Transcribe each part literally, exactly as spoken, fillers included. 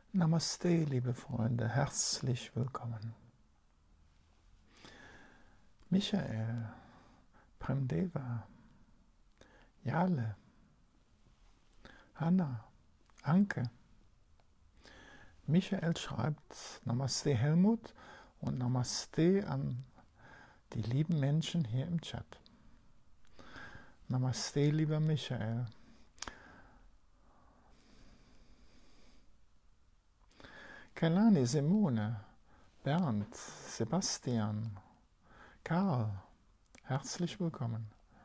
Namaste, liebe Freunde, herzlich willkommen. Michael, Premdeva, Jale, Hanna, Anke. Michael schreibt Namaste Helmut und Namaste an die lieben Menschen hier im Chat. Namaste, lieber Michael. Kelani, Simone, Bernd, Sebastian, Karl, herzlich willkommen.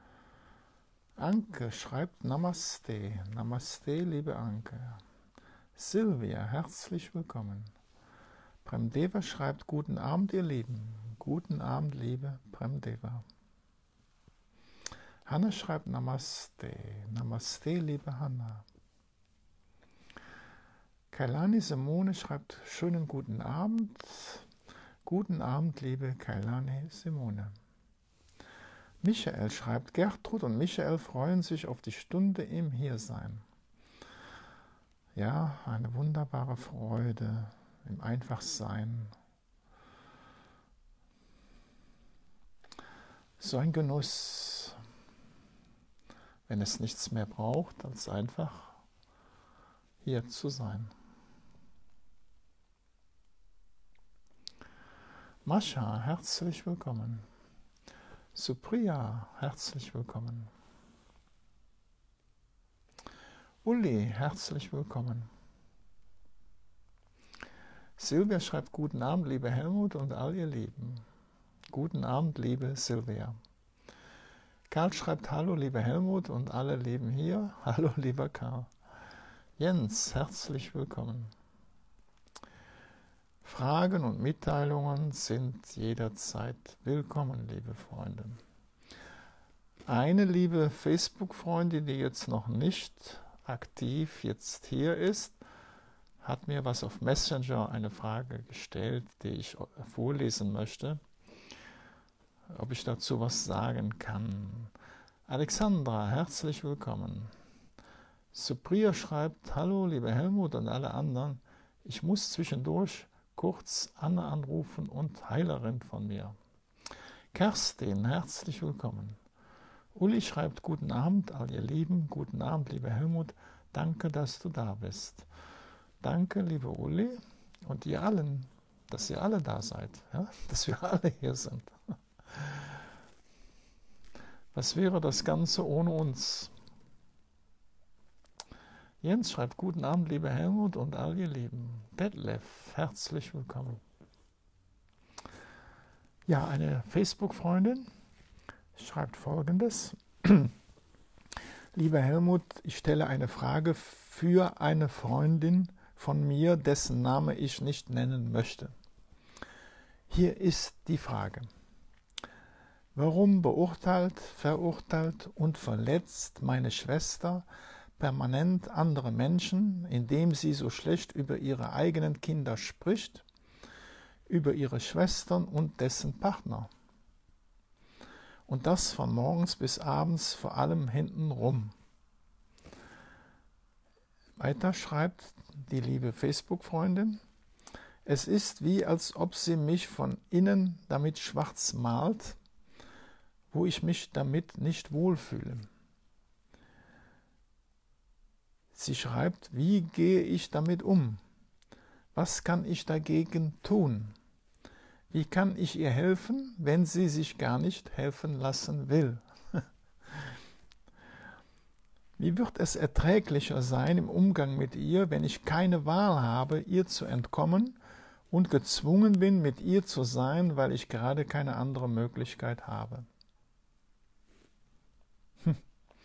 Anke schreibt Namaste, Namaste, liebe Anke. Silvia, herzlich willkommen. Premdeva schreibt Guten Abend, ihr Lieben. Guten Abend, liebe Premdeva. Hanna schreibt Namaste, Namaste, liebe Hanna. Kailani Simone schreibt schönen guten Abend. Guten Abend, liebe Kailani Simone. Michael schreibt, Gertrud und Michael freuen sich auf die Stunde im Hiersein. Ja, eine wunderbare Freude im Einfachsein. So ein Genuss, wenn es nichts mehr braucht, als einfach hier zu sein. Mascha, herzlich willkommen. Supriya, herzlich willkommen. Uli, herzlich willkommen. Silvia schreibt Guten Abend, liebe Helmut und all ihr Lieben. Guten Abend, liebe Silvia. Karl schreibt Hallo, lieber Helmut und alle Lieben hier. Hallo, lieber Karl. Jens, herzlich willkommen. Fragen und Mitteilungen sind jederzeit willkommen, liebe Freunde. Eine liebe Facebook-Freundin, die jetzt noch nicht aktiv jetzt hier ist, hat mir was auf Messenger eine Frage gestellt, die ich vorlesen möchte, ob ich dazu was sagen kann. Alexandra, herzlich willkommen. Supriya schreibt, hallo liebe Helmut und alle anderen, ich muss zwischendurch kurz Anne anrufen und Heilerin von mir. Kerstin, herzlich willkommen. Uli schreibt, guten Abend, all ihr Lieben, guten Abend, lieber Helmut, danke, dass du da bist. Danke, liebe Uli und ihr allen, dass ihr alle da seid, ja? Dass wir alle hier sind. Was wäre das Ganze ohne uns? Jens schreibt, guten Abend, lieber Helmut und all ihr Lieben. Detlef, herzlich willkommen. Ja, eine Facebook-Freundin schreibt Folgendes. Lieber Helmut, ich stelle eine Frage für eine Freundin von mir, dessen Name ich nicht nennen möchte. Hier ist die Frage. Warum beurteilt, verurteilt und verletzt meine Schwester permanent andere Menschen, indem sie so schlecht über ihre eigenen Kinder spricht, über ihre Schwestern und dessen Partner? Und das von morgens bis abends, vor allem hintenrum. Weiter schreibt die liebe Facebook-Freundin, es ist wie, als ob sie mich von innen damit schwarz malt, wo ich mich damit nicht wohlfühle. Sie schreibt, wie gehe ich damit um? Was kann ich dagegen tun? Wie kann ich ihr helfen, wenn sie sich gar nicht helfen lassen will? Wie wird es erträglicher sein im Umgang mit ihr, wenn ich keine Wahl habe, ihr zu entkommen und gezwungen bin, mit ihr zu sein, weil ich gerade keine andere Möglichkeit habe? Hm.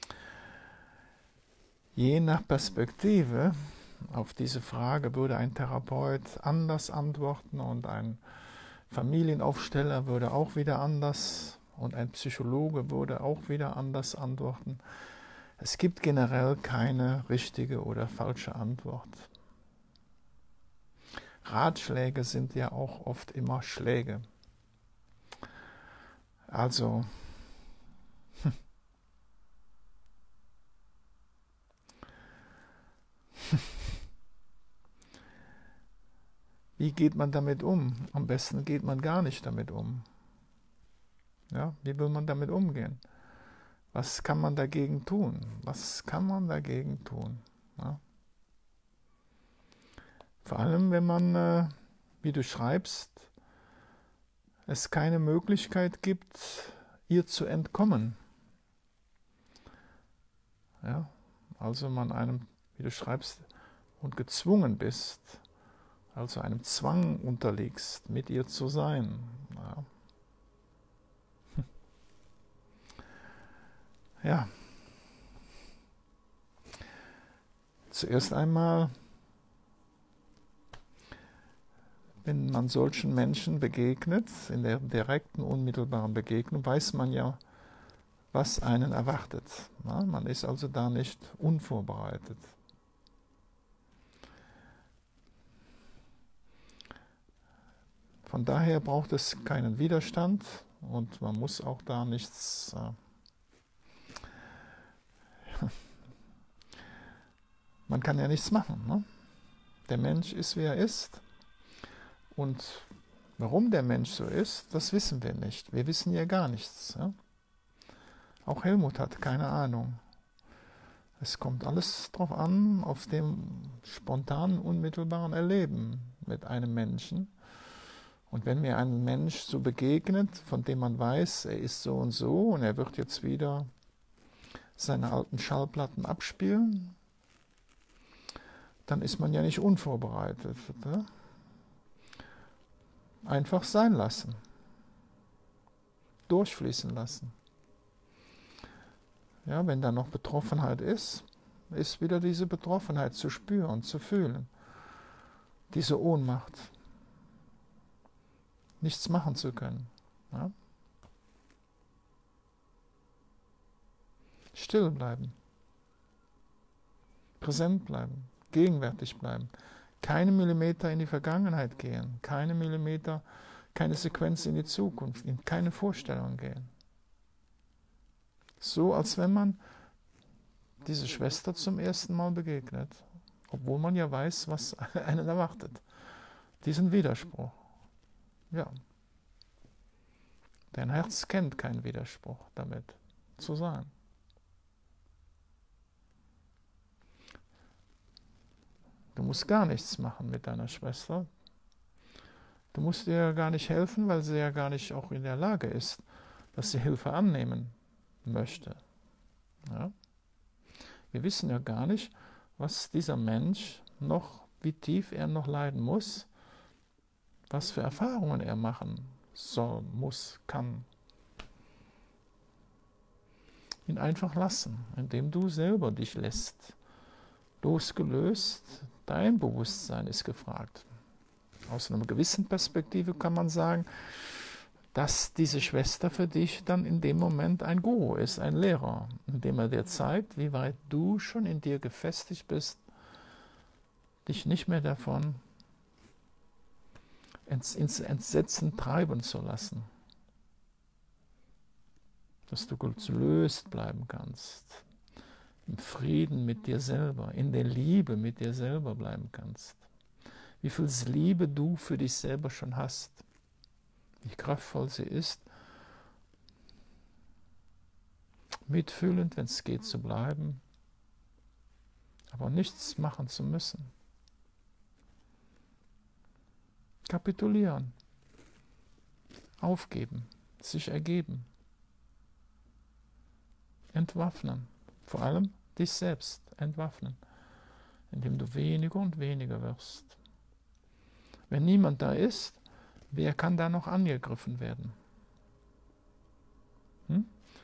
Je nach Perspektive auf diese Frage würde ein Therapeut anders antworten und ein Familienaufsteller würde auch wieder anders und ein Psychologe würde auch wieder anders antworten. Es gibt generell keine richtige oder falsche Antwort. Ratschläge sind ja auch oft immer Schläge. Also, hm. Wie geht man damit um? Am besten geht man gar nicht damit um. Ja, wie will man damit umgehen? Was kann man dagegen tun? Was kann man dagegen tun? Ja? Vor allem, wenn man, äh, wie du schreibst, es keine Möglichkeit gibt, ihr zu entkommen. Ja? Also man einem, wie du schreibst, und gezwungen bist, also einem Zwang unterliegst, mit ihr zu sein. Ja. Ja. Zuerst einmal, wenn man solchen Menschen begegnet, in der direkten, unmittelbaren Begegnung, weiß man ja, was einen erwartet. Ja, man ist also da nicht unvorbereitet. Von daher braucht es keinen Widerstand und man muss auch da nichts äh, man kann ja nichts machen. Ne? Der Mensch ist, wie er ist. Und warum der Mensch so ist, das wissen wir nicht. Wir wissen ja gar nichts. Ja? Auch Helmut hat keine Ahnung. Es kommt alles drauf an, auf dem spontanen, unmittelbaren Erleben mit einem Menschen. Und wenn mir ein Mensch so begegnet, von dem man weiß, er ist so und so und er wird jetzt wieder seine alten Schallplatten abspielen, dann ist man ja nicht unvorbereitet. Oder? Einfach sein lassen. Durchfließen lassen. Ja, wenn da noch Betroffenheit ist, ist wieder diese Betroffenheit zu spüren, zu fühlen. Diese Ohnmacht. Nichts machen zu können. Ja? Still bleiben. Präsent bleiben. Gegenwärtig bleiben. Keine Millimeter in die Vergangenheit gehen. Keine Millimeter, keine Sequenz in die Zukunft. In keine Vorstellung gehen. So, als wenn man diese Schwester zum ersten Mal begegnet. Obwohl man ja weiß, was einen erwartet. Diesen Widerspruch. Ja. Dein Herz kennt keinen Widerspruch damit zu sein. Du musst gar nichts machen mit deiner Schwester. Du musst ihr gar nicht helfen, weil sie ja gar nicht auch in der Lage ist, dass sie Hilfe annehmen möchte. Ja? Wir wissen ja gar nicht, was dieser Mensch noch, wie tief er noch leiden muss, was für Erfahrungen er machen soll, muss, kann. Ihn einfach lassen, indem du selber dich lässt. Losgelöst, dein Bewusstsein ist gefragt. Aus einer gewissen Perspektive kann man sagen, dass diese Schwester für dich dann in dem Moment ein Guru ist, ein Lehrer, indem er dir zeigt, wie weit du schon in dir gefestigt bist, dich nicht mehr davon ins, ins Entsetzen treiben zu lassen. Dass du gelöst bleiben kannst, im Frieden mit dir selber, in der Liebe mit dir selber bleiben kannst. Wie viel Liebe du für dich selber schon hast, wie kraftvoll sie ist, mitfühlend, wenn es geht, zu bleiben, aber nichts machen zu müssen. Kapitulieren, aufgeben, sich ergeben, entwaffnen, vor allem dich selbst entwaffnen, indem du weniger und weniger wirst. Wenn niemand da ist, wer kann da noch angegriffen werden? Hm?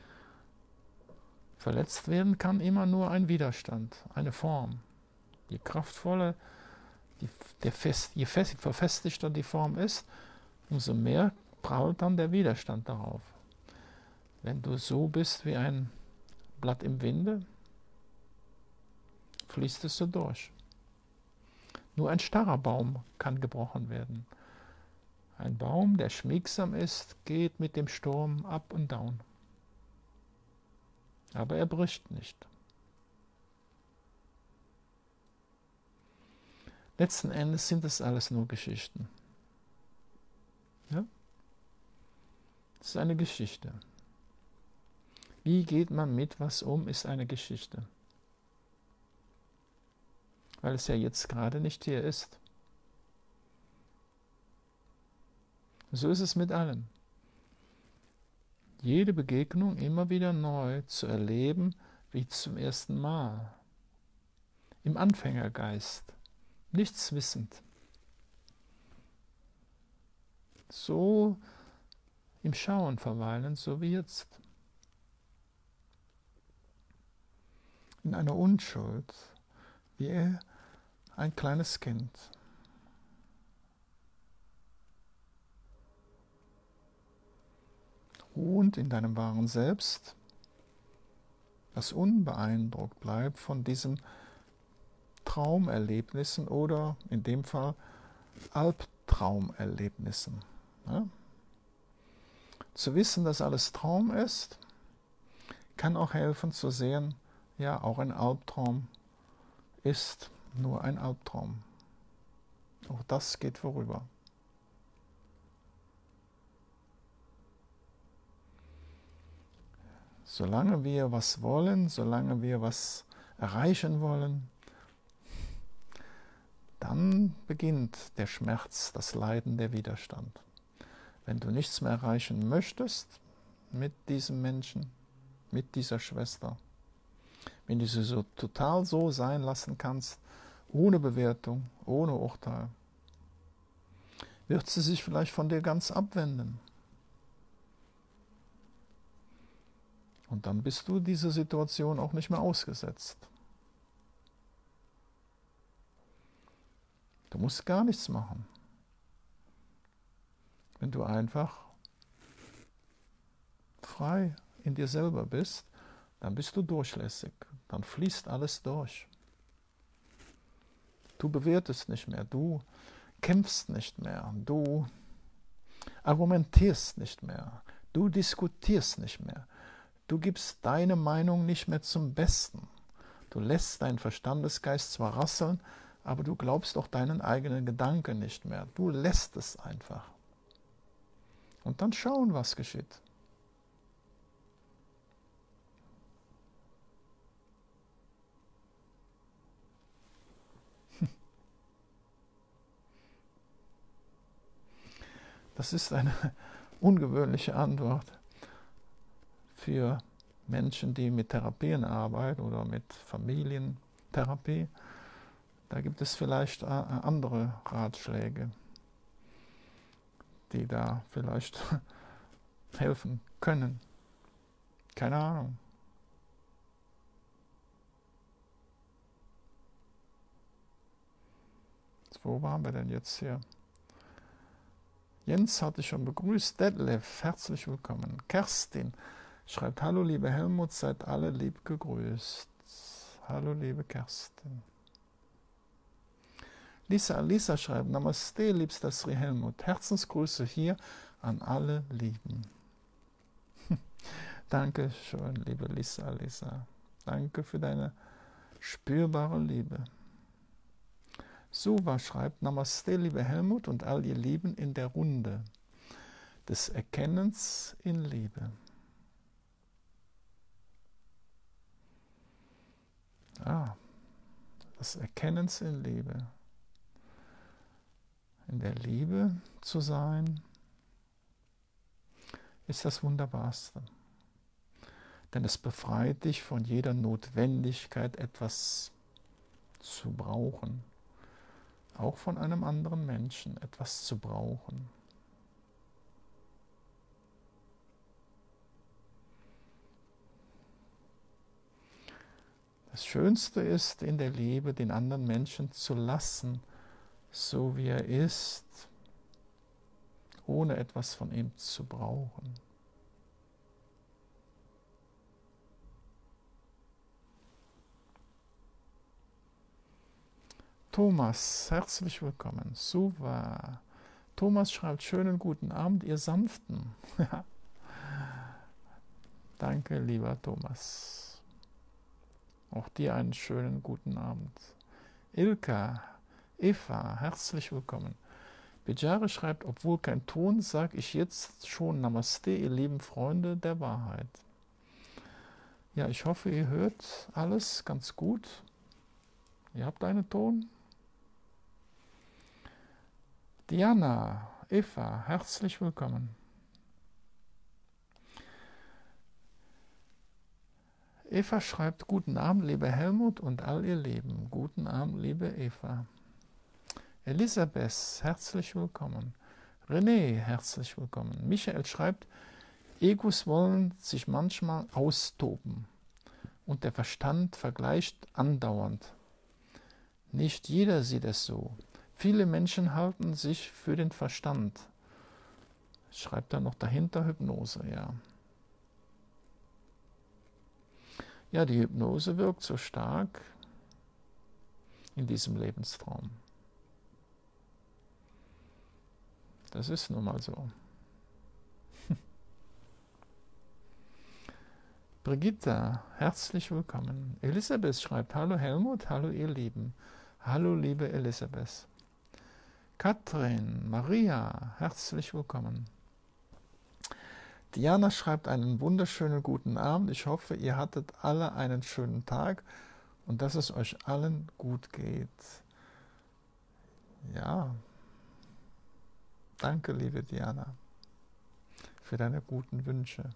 Verletzt werden kann immer nur ein Widerstand, eine Form. Je kraftvoller, die, der fest, je fest, verfestigter die Form ist, umso mehr prallt dann der Widerstand darauf. Wenn du so bist wie ein Blatt im Winde, fließt es so durch. Nur ein starrer Baum kann gebrochen werden. Ein Baum, der schmiegsam ist, geht mit dem Sturm up und down. Aber er bricht nicht. Letzten Endes sind das alles nur Geschichten. Ja? Das ist eine Geschichte. Wie geht man mit was um, ist eine Geschichte. Weil es ja jetzt gerade nicht hier ist. So ist es mit allem. Jede Begegnung immer wieder neu zu erleben, wie zum ersten Mal. Im Anfängergeist, nichts wissend. So im Schauen verweilen, so wie jetzt. In einer Unschuld, wie ein kleines Kind. Ruhend in deinem wahren Selbst, das unbeeindruckt bleibt von diesen Traumerlebnissen oder in dem Fall Albtraumerlebnissen. Ja? Zu wissen, dass alles Traum ist, kann auch helfen zu sehen, ja, auch ein Albtraum ist nur ein Albtraum. Auch das geht vorüber. Solange wir was wollen, solange wir was erreichen wollen, dann beginnt der Schmerz, das Leiden, der Widerstand. Wenn du nichts mehr erreichen möchtest mit diesem Menschen, mit dieser Schwester, wenn du sie so total so sein lassen kannst, ohne Bewertung, ohne Urteil, wird sie sich vielleicht von dir ganz abwenden. Und dann bist du dieser Situation auch nicht mehr ausgesetzt. Du musst gar nichts machen. Wenn du einfach frei in dir selber bist, dann bist du durchlässig. Dann fließt alles durch. Du bewertest nicht mehr, du kämpfst nicht mehr, du argumentierst nicht mehr, du diskutierst nicht mehr. Du gibst deine Meinung nicht mehr zum Besten. Du lässt deinen Verstandesgeist zwar rasseln, aber du glaubst auch deinen eigenen Gedanken nicht mehr. Du lässt es einfach. Und dann schauen, was geschieht. Das ist eine ungewöhnliche Antwort für Menschen, die mit Therapien arbeiten oder mit Familientherapie. Da gibt es vielleicht andere Ratschläge, die da vielleicht helfen können. Keine Ahnung. Wo waren wir denn jetzt hier? Jens hatte ich schon begrüßt. Detlef, herzlich willkommen. Kerstin schreibt, hallo liebe Helmut, seid alle lieb gegrüßt. Hallo liebe Kerstin. Lisa, Lisa schreibt, Namaste, liebster Sri Helmut. Herzensgrüße hier an alle Lieben. Danke schön, liebe Lisa, Lisa. Danke für deine spürbare Liebe. Suva schreibt, Namaste, liebe Helmut und all ihr Lieben in der Runde des Erkennens in Liebe. Ah, des Erkennens in Liebe. In der Liebe zu sein, ist das Wunderbarste. Denn es befreit dich von jeder Notwendigkeit, etwas zu brauchen. Auch von einem anderen Menschen etwas zu brauchen. Das Schönste ist in der Liebe, den anderen Menschen zu lassen, so wie er ist, ohne etwas von ihm zu brauchen. Thomas, herzlich willkommen. Super. Thomas schreibt, schönen guten Abend, ihr Sanften. Danke, lieber Thomas. Auch dir einen schönen guten Abend. Ilka, Eva, herzlich willkommen. Bijare schreibt, obwohl kein Ton, sage ich jetzt schon Namaste, ihr lieben Freunde der Wahrheit. Ja, ich hoffe, ihr hört alles ganz gut. Ihr habt einen Ton. Diana, Eva, herzlich willkommen. Eva schreibt, guten Abend, lieber Helmut und all ihr Leben. Guten Abend, liebe Eva. Elisabeth, herzlich willkommen. René, herzlich willkommen. Michael schreibt, Egos wollen sich manchmal austoben und der Verstand vergleicht andauernd. Nicht jeder sieht es so. Viele Menschen halten sich für den Verstand. Schreibt er noch dahinter Hypnose, ja. Ja, die Hypnose wirkt so stark in diesem Lebenstraum. Das ist nun mal so. Brigitta, herzlich willkommen. Elisabeth schreibt, hallo Helmut, hallo ihr Lieben. Hallo liebe Elisabeth. Katrin, Maria, herzlich willkommen. Diana schreibt einen wunderschönen guten Abend. Ich hoffe, ihr hattet alle einen schönen Tag und dass es euch allen gut geht. Ja, danke liebe Diana für deine guten Wünsche.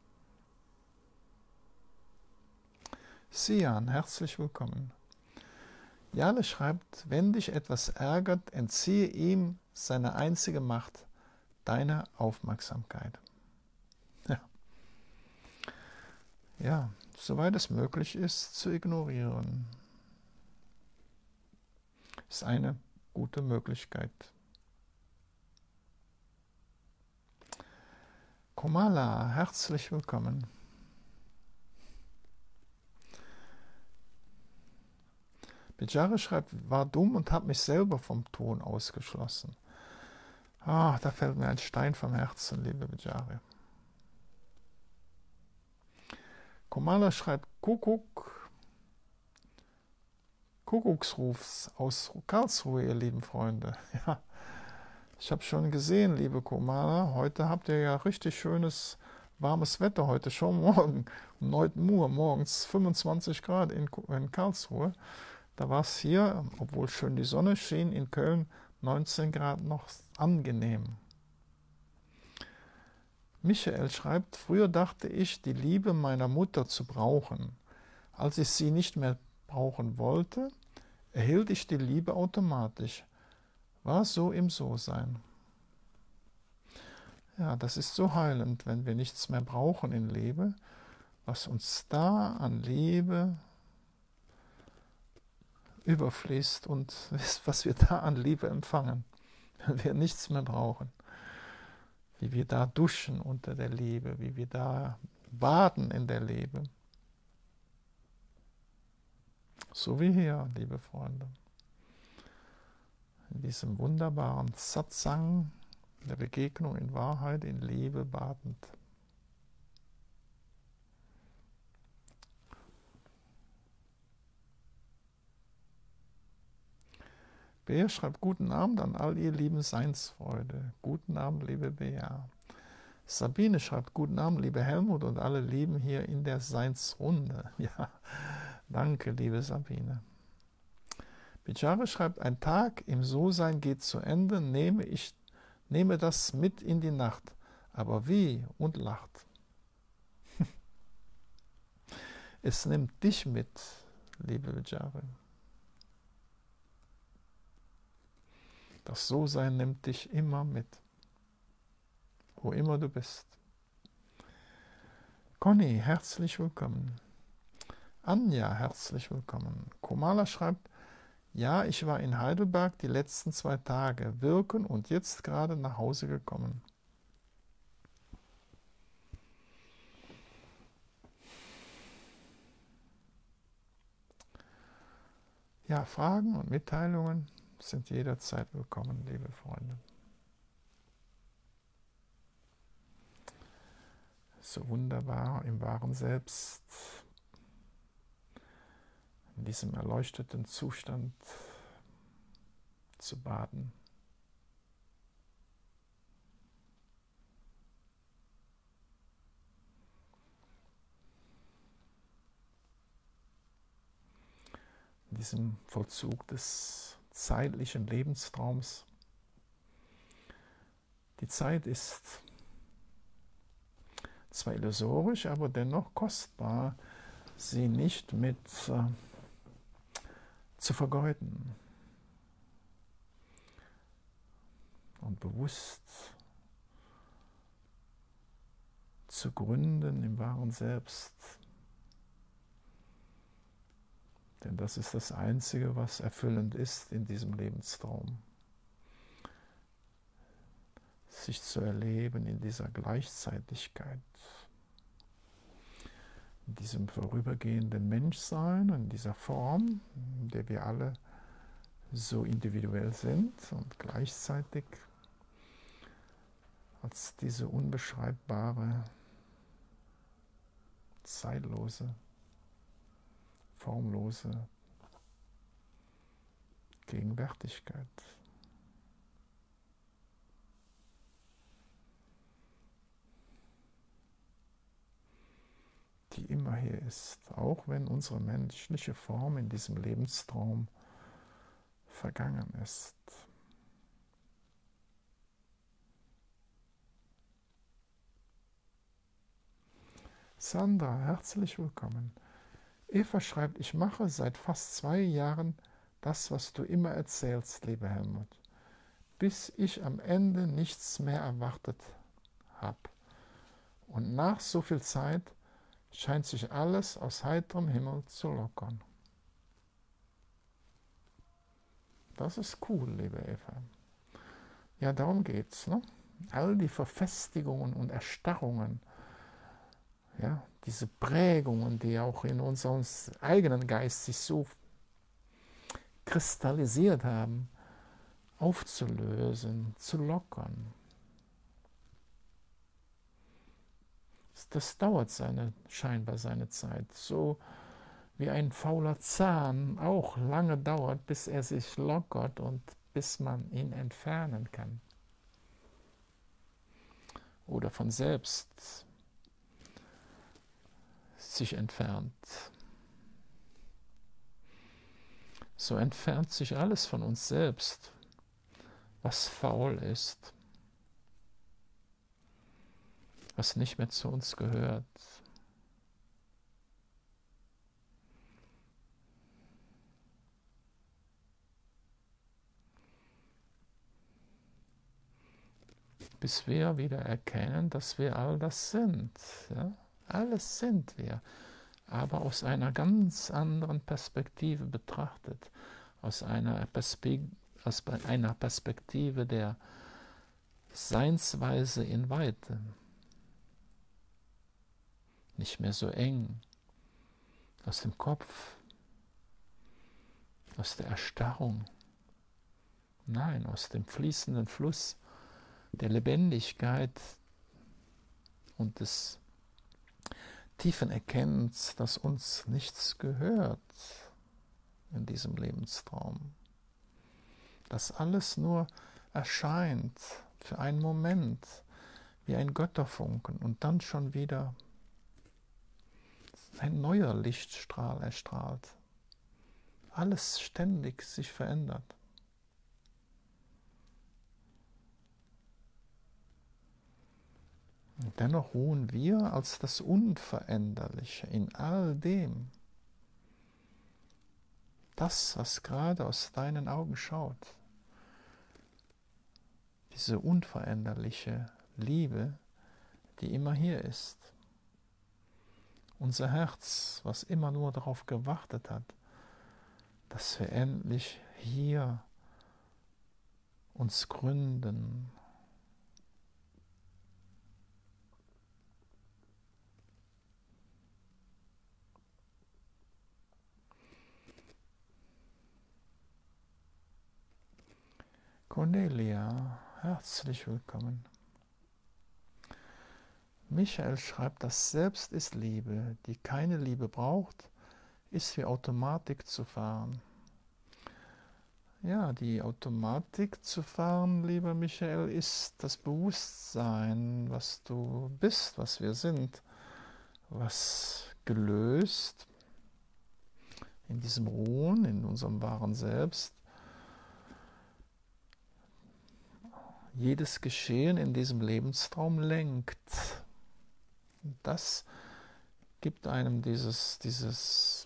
Sian, herzlich willkommen. Jale schreibt, wenn dich etwas ärgert, entziehe ihm seine einzige Macht, deine Aufmerksamkeit. Ja, ja, soweit es möglich ist, zu ignorieren, ist eine gute Möglichkeit. Komala, herzlich willkommen. Bijare schreibt, war dumm und habe mich selber vom Ton ausgeschlossen. Ah, da fällt mir ein Stein vom Herzen, liebe Bijare. Komala schreibt, Kuckuck, Kuckucksrufs aus Karlsruhe, ihr lieben Freunde. Ja, ich habe schon gesehen, liebe Komala, heute habt ihr ja richtig schönes, warmes Wetter, heute schon morgen, um neun Uhr morgens, fünfundzwanzig Grad in, in Karlsruhe. Da war es hier, obwohl schön die Sonne schien, in Köln neunzehn Grad noch angenehm. Michael schreibt, früher dachte ich, die Liebe meiner Mutter zu brauchen. Als ich sie nicht mehr brauchen wollte, erhielt ich die Liebe automatisch. War so im So-Sein. Ja, das ist so heilend, wenn wir nichts mehr brauchen in Liebe, was uns da an Liebe überfließt und was wir da an Liebe empfangen, wenn wir nichts mehr brauchen. Wie wir da duschen unter der Liebe, wie wir da baden in der Liebe. So wie hier, liebe Freunde. In diesem wunderbaren Satsang, der Begegnung in Wahrheit, in Liebe badend. Bea schreibt, guten Abend an all ihr lieben Seinsfreude. Guten Abend, liebe Bea. Sabine schreibt, guten Abend, liebe Helmut und alle Lieben hier in der Seinsrunde. Ja, danke, liebe Sabine. Bijare schreibt, ein Tag im So-Sein geht zu Ende, nehme ich nehme das mit in die Nacht. Aber wie? Und lacht. Es nimmt dich mit, liebe Bijare. Das So-Sein nimmt dich immer mit, wo immer du bist. Conny, herzlich willkommen. Anja, herzlich willkommen. Komala schreibt, ja, ich war in Heidelberg die letzten zwei Tage wirken und jetzt gerade nach Hause gekommen. Ja, Fragen und Mitteilungen sind jederzeit willkommen, liebe Freunde. So wunderbar im wahren Selbst, in diesem erleuchteten Zustand zu baden. In diesem Vollzug des zeitlichen Lebenstraums. Die Zeit ist zwar illusorisch, aber dennoch kostbar, sie nicht mit äh, zu vergeuden und bewusst zu gründen im wahren Selbst. Denn das ist das Einzige, was erfüllend ist in diesem Lebenstraum. Sich zu erleben in dieser Gleichzeitigkeit, in diesem vorübergehenden Menschsein, in dieser Form, in der wir alle so individuell sind und gleichzeitig als diese unbeschreibbare, zeitlose, formlose Gegenwärtigkeit. Die immer hier ist, auch wenn unsere menschliche Form in diesem Lebenstraum vergangen ist. Sandra, herzlich willkommen. Eva schreibt, ich mache seit fast zwei Jahren das, was du immer erzählst, lieber Helmut, bis ich am Ende nichts mehr erwartet habe. Und nach so viel Zeit scheint sich alles aus heiterem Himmel zu lockern. Das ist cool, liebe Eva. Ja, darum geht's, ne? All die Verfestigungen und Erstarrungen, ja, diese Prägungen, die auch in unserem eigenen Geist sich so kristallisiert haben, aufzulösen, zu lockern. Das dauert seine, scheinbar seine Zeit, so wie ein fauler Zahn auch lange dauert, bis er sich lockert und bis man ihn entfernen kann. Oder von selbst sich entfernt. So entfernt sich alles von uns selbst, was faul ist, was nicht mehr zu uns gehört. Bis wir wieder erkennen, dass wir all das sind. Ja? Alles sind wir, aber aus einer ganz anderen Perspektive betrachtet, aus einer, Perspe aus einer Perspektive der Seinsweise in Weite. Nicht mehr so eng, aus dem Kopf, aus der Erstarrung, nein, aus dem fließenden Fluss der Lebendigkeit und des tiefen Erkennens, dass uns nichts gehört in diesem Lebenstraum. Dass alles nur erscheint für einen Moment wie ein Götterfunken und dann schon wieder ein neuer Lichtstrahl erstrahlt. Alles ständig sich verändert. Und dennoch ruhen wir als das Unveränderliche in all dem. Das, was gerade aus deinen Augen schaut. Diese unveränderliche Liebe, die immer hier ist. Unser Herz, was immer nur darauf gewartet hat, dass wir endlich hier uns gründen. Cornelia, herzlich willkommen. Michael schreibt, das Selbst ist Liebe, die keine Liebe braucht, ist wie Automatik zu fahren. Ja, die Automatik zu fahren, lieber Michael, ist das Bewusstsein, was du bist, was wir sind, was gelöst in diesem Ruhen, in unserem wahren Selbst, jedes Geschehen in diesem Lebenstraum lenkt. Und das gibt einem dieses, dieses,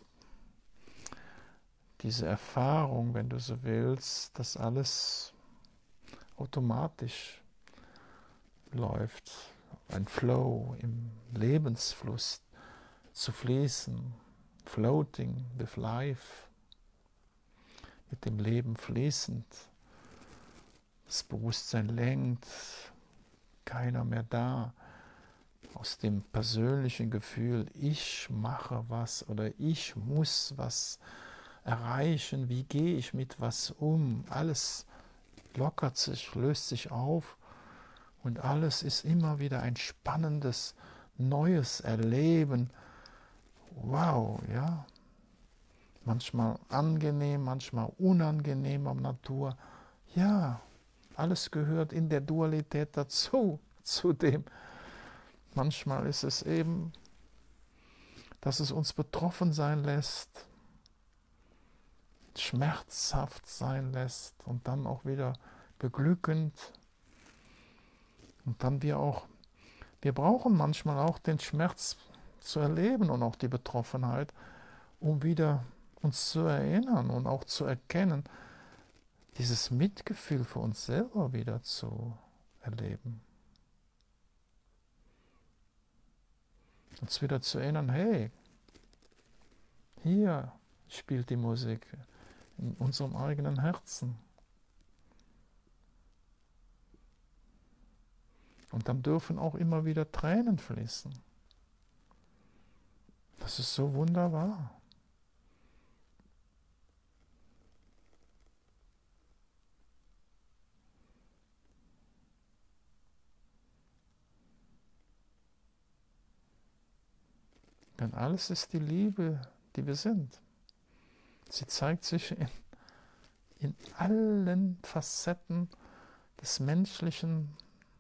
diese Erfahrung, wenn du so willst, dass alles automatisch läuft, ein Flow im Lebensfluss zu fließen, floating with life, mit dem Leben fließend. Das Bewusstsein lenkt, keiner mehr da. Aus dem persönlichen Gefühl, ich mache was oder ich muss was erreichen, wie gehe ich mit was um, alles lockert sich, löst sich auf und alles ist immer wieder ein spannendes, neues Erleben. Wow, ja. Manchmal angenehm, manchmal unangenehmer Natur. Ja, alles gehört in der Dualität dazu, zu dem. Manchmal ist es eben, dass es uns betroffen sein lässt, schmerzhaft sein lässt und dann auch wieder beglückend. Und dann wir auch, wir brauchen manchmal auch den Schmerz zu erleben und auch die Betroffenheit, um wieder uns zu erinnern und auch zu erkennen, dieses Mitgefühl für uns selber wieder zu erleben. Uns wieder zu erinnern, hey, hier spielt die Musik in unserem eigenen Herzen. Und dann dürfen auch immer wieder Tränen fließen. Das ist so wunderbar. Denn alles ist die Liebe, die wir sind. Sie zeigt sich in, in allen Facetten des Menschlichen,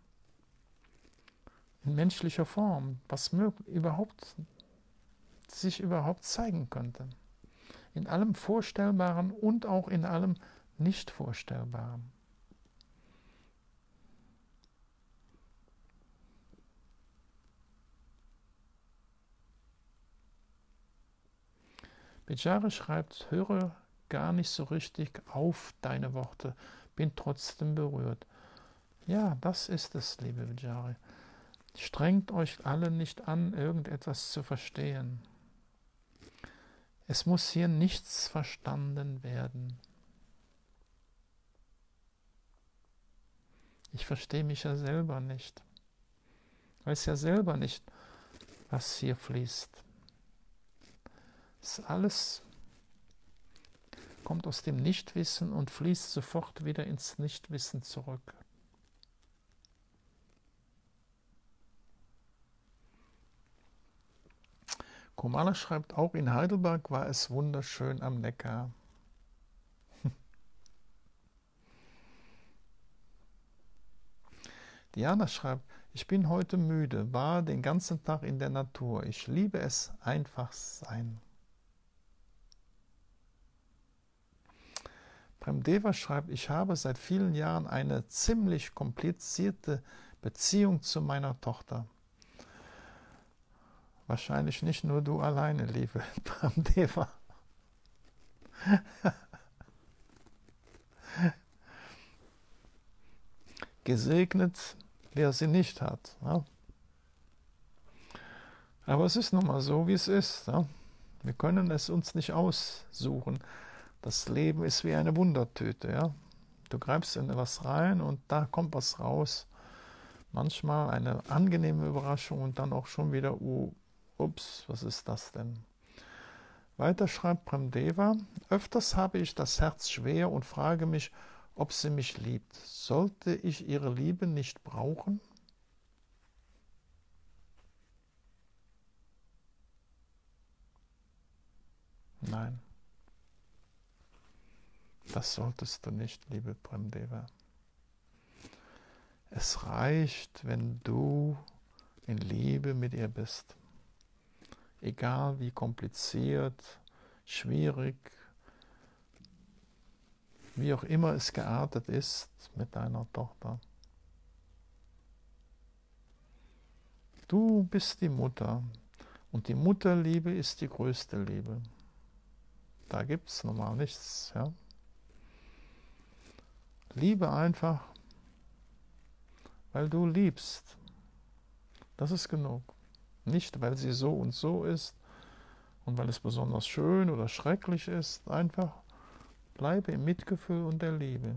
in menschlicher Form, was überhaupt, sich überhaupt zeigen könnte. In allem Vorstellbaren und auch in allem Nicht-Vorstellbaren. Bejare schreibt, höre gar nicht so richtig auf deine Worte, bin trotzdem berührt. Ja, das ist es, liebe Bejare. Strengt euch alle nicht an, irgendetwas zu verstehen. Es muss hier nichts verstanden werden. Ich verstehe mich ja selber nicht. Ich weiß ja selber nicht, was hier fließt. Das alles kommt aus dem Nichtwissen und fließt sofort wieder ins Nichtwissen zurück. Komala schreibt, auch in Heidelberg war es wunderschön am Neckar. Diana schreibt, ich bin heute müde, war den ganzen Tag in der Natur. Ich liebe es, einfach sein. Premdeva schreibt, ich habe seit vielen Jahren eine ziemlich komplizierte Beziehung zu meiner Tochter. Wahrscheinlich nicht nur du alleine, liebe Premdeva. Gesegnet, wer sie nicht hat. Ja? Aber es ist nun mal so, wie es ist. Ja? Wir können es uns nicht aussuchen. Das Leben ist wie eine Wundertüte. Ja? Du greifst in etwas rein und da kommt was raus. Manchmal eine angenehme Überraschung und dann auch schon wieder, uh, ups, was ist das denn? Weiter schreibt Premdeva, öfters habe ich das Herz schwer und frage mich, ob sie mich liebt. Sollte ich ihre Liebe nicht brauchen? Nein. Das solltest du nicht, liebe Premdeva. Es reicht, wenn du in Liebe mit ihr bist. Egal wie kompliziert, schwierig, wie auch immer es geartet ist mit deiner Tochter. Du bist die Mutter und die Mutterliebe ist die größte Liebe. Da gibt es normal nichts. Ja? Liebe einfach, weil du liebst. Das ist genug. Nicht, weil sie so und so ist und weil es besonders schön oder schrecklich ist. Einfach bleibe im Mitgefühl und der Liebe.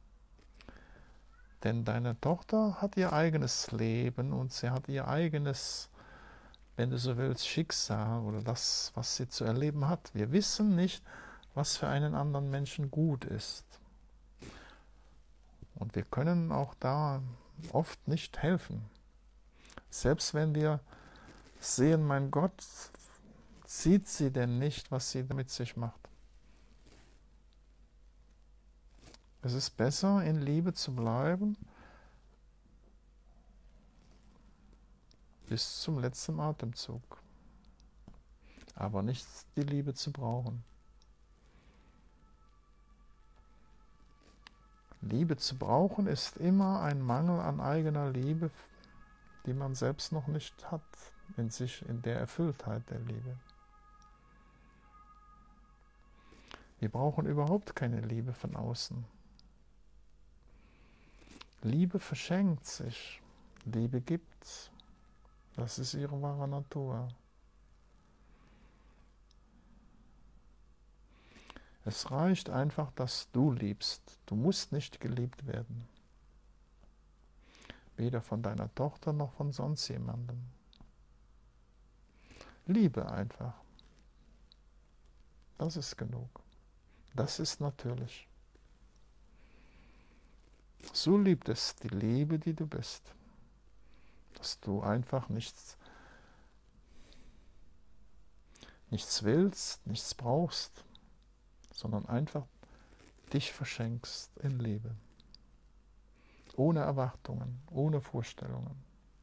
Denn deine Tochter hat ihr eigenes Leben und sie hat ihr eigenes, wenn du so willst, Schicksal oder das, was sie zu erleben hat. Wir wissen nicht, was für einen anderen Menschen gut ist. Und wir können auch da oft nicht helfen. Selbst wenn wir sehen, mein Gott, sieht sie denn nicht, was sie mit sich macht. Es ist besser, in Liebe zu bleiben, bis zum letzten Atemzug. Aber nicht die Liebe zu brauchen. Liebe zu brauchen ist immer ein Mangel an eigener Liebe, die man selbst noch nicht hat, in sich, in der Erfülltheit der Liebe. Wir brauchen überhaupt keine Liebe von außen. Liebe verschenkt sich, Liebe gibt. Das ist ihre wahre Natur. Es reicht einfach, dass du liebst. Du musst nicht geliebt werden. Weder von deiner Tochter noch von sonst jemandem. Liebe einfach. Das ist genug. Das ist natürlich. So liebt es die Liebe, die du bist. Dass du einfach nichts, nichts willst, nichts brauchst, sondern einfach dich verschenkst in Liebe. Ohne Erwartungen, ohne Vorstellungen.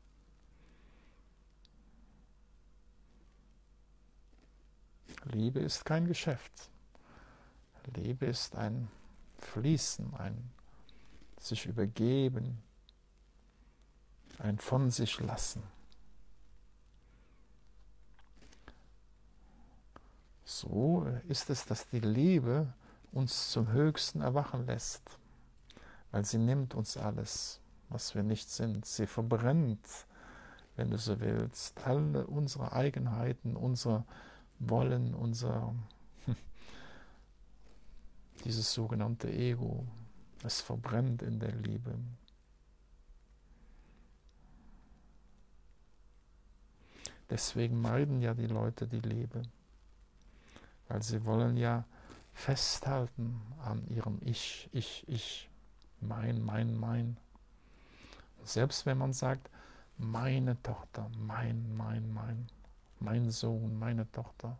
Liebe ist kein Geschäft. Liebe ist ein Fließen, ein sich übergeben, ein von sich lassen. So ist es, dass die Liebe uns zum Höchsten erwachen lässt, weil sie nimmt uns alles, was wir nicht sind. Sie verbrennt, wenn du so willst, alle unsere Eigenheiten, unser Wollen, unser dieses sogenannte Ego. Es verbrennt in der Liebe. Deswegen meiden ja die Leute die Liebe, weil sie wollen ja festhalten an ihrem Ich, Ich, Ich, mein, mein, mein. Und selbst wenn man sagt, meine Tochter, mein, mein, mein, mein Sohn, meine Tochter,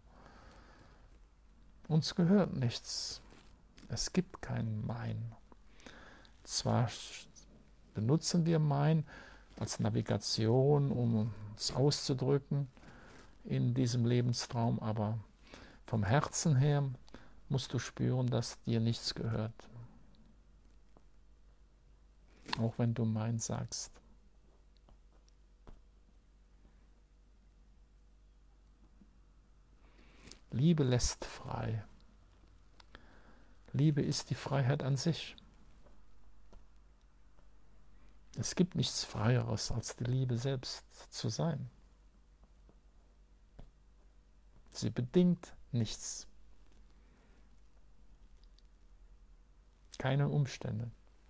uns gehört nichts. Es gibt kein Mein. Zwar benutzen wir Mein als Navigation, um uns auszudrücken in diesem Lebenstraum, aber vom Herzen her musst du spüren, dass dir nichts gehört. Auch wenn du Mein sagst. Liebe lässt frei. Liebe ist die Freiheit an sich. Es gibt nichts Freieres, als die Liebe selbst zu sein. Sie bedingt nichts. Keine Umstände.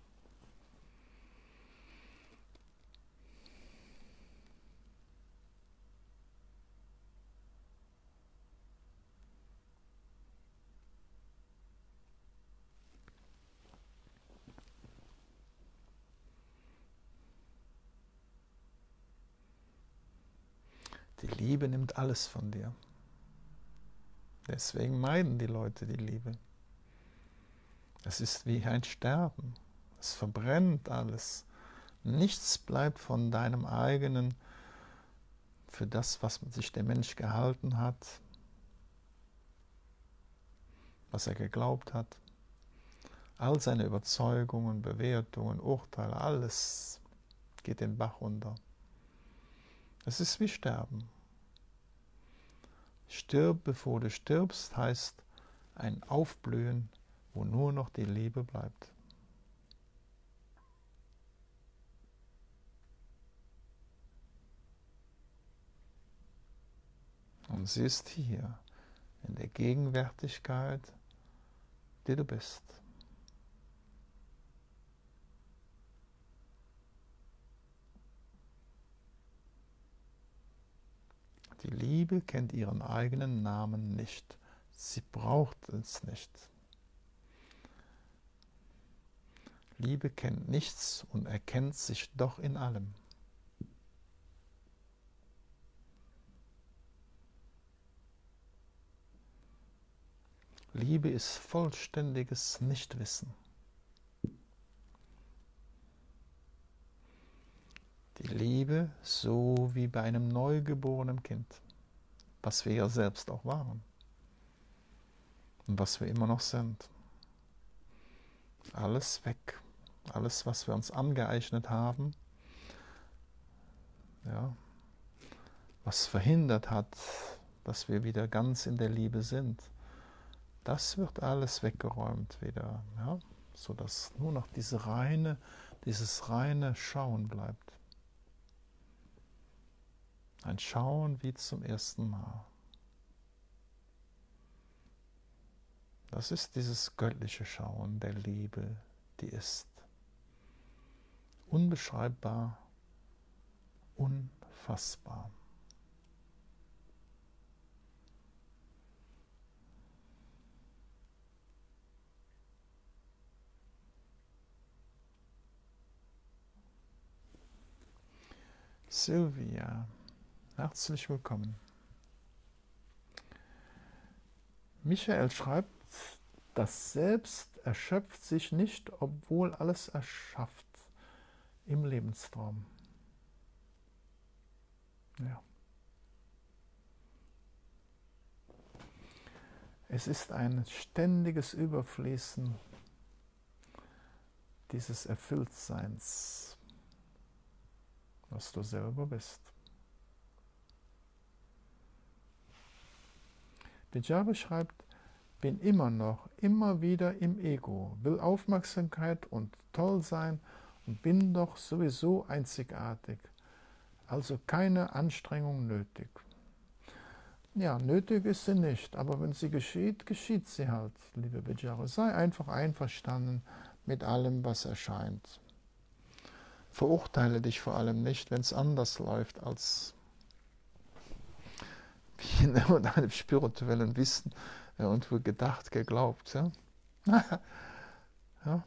Die Liebe nimmt alles von dir. Deswegen meiden die Leute die Liebe. Es ist wie ein Sterben. Es verbrennt alles. Nichts bleibt von deinem eigenen, für das, was sich der Mensch gehalten hat, was er geglaubt hat. All seine Überzeugungen, Bewertungen, Urteile, alles geht den Bach runter. Es ist wie Sterben. Stirb, bevor du stirbst, heißt ein Aufblühen, wo nur noch die Liebe bleibt. Und sie ist hier, in der Gegenwärtigkeit, die du bist. Die Liebe kennt ihren eigenen Namen nicht. Sie braucht es nicht. Liebe kennt nichts und erkennt sich doch in allem. Liebe ist vollständiges Nichtwissen. Die Liebe so wie bei einem neugeborenen Kind, was wir ja selbst auch waren und was wir immer noch sind. Alles weg, alles, was wir uns angeeignet haben, ja, was verhindert hat, dass wir wieder ganz in der Liebe sind, das wird alles weggeräumt wieder, ja, sodass nur noch diese reine, dieses reine Schauen bleibt. Ein Schauen wie zum ersten Mal. Das ist dieses göttliche Schauen der Liebe, die ist unbeschreibbar, unfassbar. Sylvia, herzlich willkommen. Michael schreibt, das Selbst erschöpft sich nicht, obwohl alles erschafft im Lebenstraum. Ja. Es ist ein ständiges Überfließen dieses Erfülltseins, was du selber bist. Bijare schreibt, bin immer noch, immer wieder im Ego, will Aufmerksamkeit und toll sein und bin doch sowieso einzigartig, also keine Anstrengung nötig. Ja, nötig ist sie nicht, aber wenn sie geschieht, geschieht sie halt, liebe Bijare. Sei einfach einverstanden mit allem, was erscheint. Verurteile dich vor allem nicht, wenn es anders läuft als wie in einem spirituellen Wissen ja, und wir gedacht, geglaubt. Ja? Ja.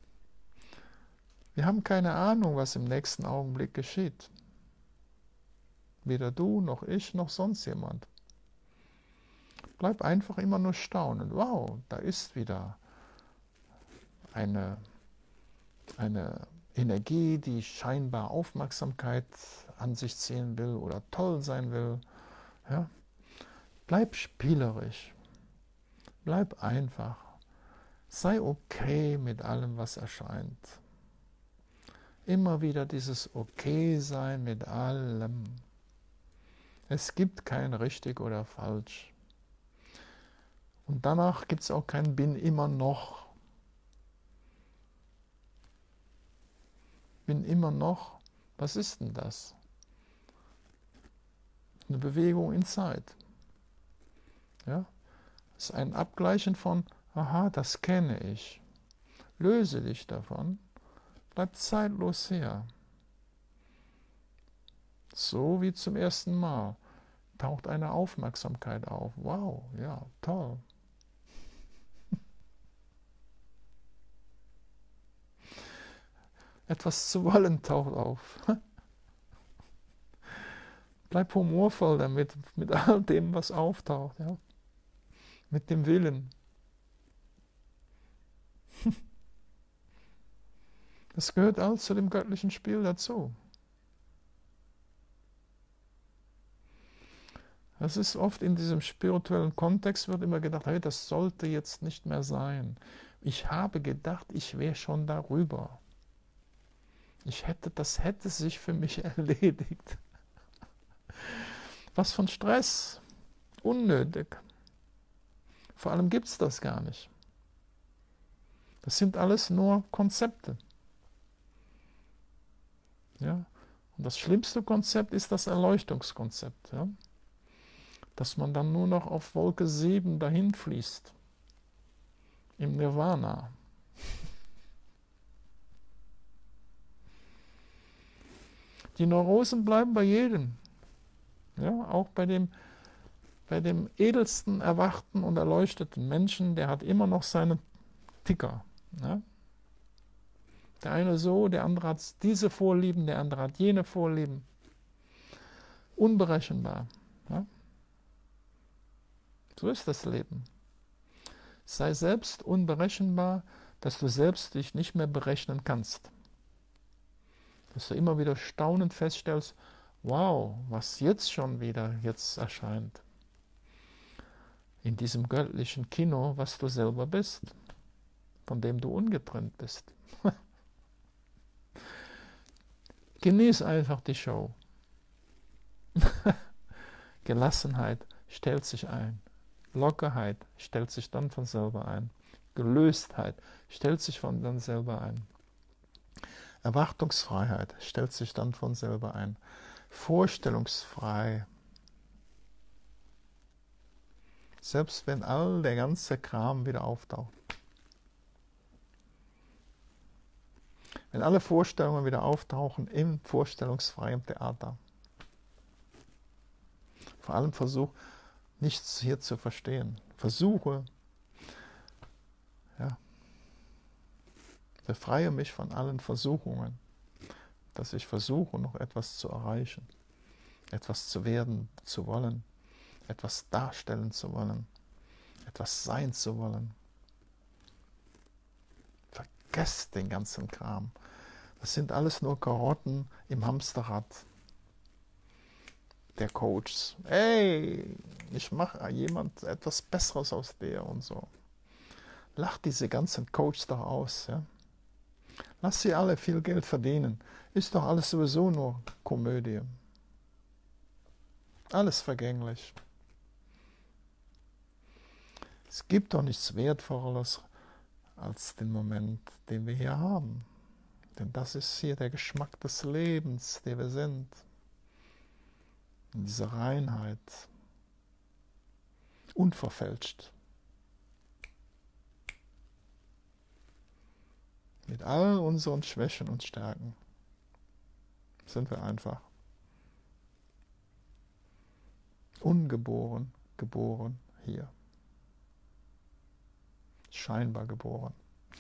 Wir haben keine Ahnung, was im nächsten Augenblick geschieht. Weder du, noch ich, noch sonst jemand. Bleib einfach immer nur staunen. Wow, da ist wieder eine, eine Energie, die scheinbar Aufmerksamkeit an sich ziehen will oder toll sein will. Ja? Bleib spielerisch. Bleib einfach. Sei okay mit allem, was erscheint. Immer wieder dieses Okay-Sein mit allem. Es gibt kein richtig oder falsch. Und danach gibt es auch kein Bin immer noch. Bin immer noch, was ist denn das? Eine Bewegung in Zeit. Ja? Das ist ein Abgleichen von, aha, das kenne ich. Löse dich davon, bleib zeitlos her. So wie zum ersten Mal taucht eine Aufmerksamkeit auf. Wow, ja, toll. Etwas zu wollen taucht auf. Bleib humorvoll damit, mit all dem, was auftaucht. Ja? Mit dem Willen. Das gehört alles zu dem göttlichen Spiel dazu. Das ist oft in diesem spirituellen Kontext, wird immer gedacht, hey, das sollte jetzt nicht mehr sein. Ich habe gedacht, ich wäre schon darüber. Ich hätte, das hätte sich für mich erledigt. Was von Stress? Unnötig. Vor allem gibt es das gar nicht. Das sind alles nur Konzepte. Ja? Und das schlimmste Konzept ist das Erleuchtungskonzept. Ja? Dass man dann nur noch auf Wolke sieben dahin fließt. Im Nirvana. Die Neurosen bleiben bei jedem. Ja, auch bei dem, bei dem edelsten, erwachten und erleuchteten Menschen, der hat immer noch seinen Ticker. Ja? Der eine so, der andere hat diese Vorlieben, der andere hat jene Vorlieben. Unberechenbar. Ja? So ist das Leben. Sei selbst unberechenbar, dass du selbst dich nicht mehr berechnen kannst. Dass du immer wieder staunend feststellst, wow, was jetzt schon wieder jetzt erscheint. In diesem göttlichen Kino, was du selber bist, von dem du ungetrennt bist. Genieß einfach die Show. Gelassenheit stellt sich ein. Lockerheit stellt sich dann von selber ein. Gelöstheit stellt sich von dann selber ein. Erwartungsfreiheit stellt sich dann von selber ein. Vorstellungsfrei. Selbst wenn all der ganze Kram wieder auftaucht. Wenn alle Vorstellungen wieder auftauchen im vorstellungsfreien Theater. Vor allem versuch, nichts hier zu verstehen. Versuche, ja, befreie mich von allen Versuchungen, dass ich versuche, noch etwas zu erreichen, etwas zu werden, zu wollen, etwas darstellen zu wollen, etwas sein zu wollen. Vergesst den ganzen Kram. Das sind alles nur Karotten im Hamsterrad der Coaches. Ey, ich mache jemand etwas Besseres aus der und so. Lach diese ganzen Coaches doch aus. Ja? Lass sie alle viel Geld verdienen. Ist doch alles sowieso nur Komödie. Alles vergänglich. Es gibt doch nichts Wertvolleres als den Moment, den wir hier haben. Denn das ist hier der Geschmack des Lebens, der wir sind. In dieser Reinheit. Unverfälscht. Mit all unseren Schwächen und Stärken sind wir einfach ungeboren, geboren hier. Scheinbar geboren.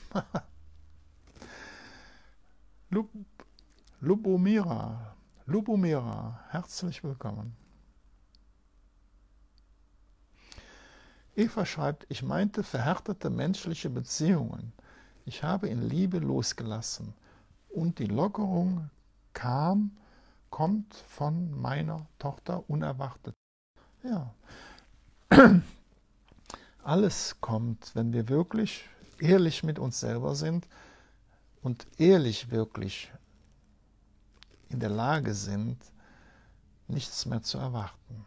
Lub, Lubomira, Lubomira, herzlich willkommen. Eva schreibt, ich meinte verhärtete menschliche Beziehungen. Ich habe in Liebe losgelassen und die Lockerung kam, kommt von meiner Tochter unerwartet. Ja, alles kommt, wenn wir wirklich ehrlich mit uns selber sind und ehrlich wirklich in der Lage sind, nichts mehr zu erwarten.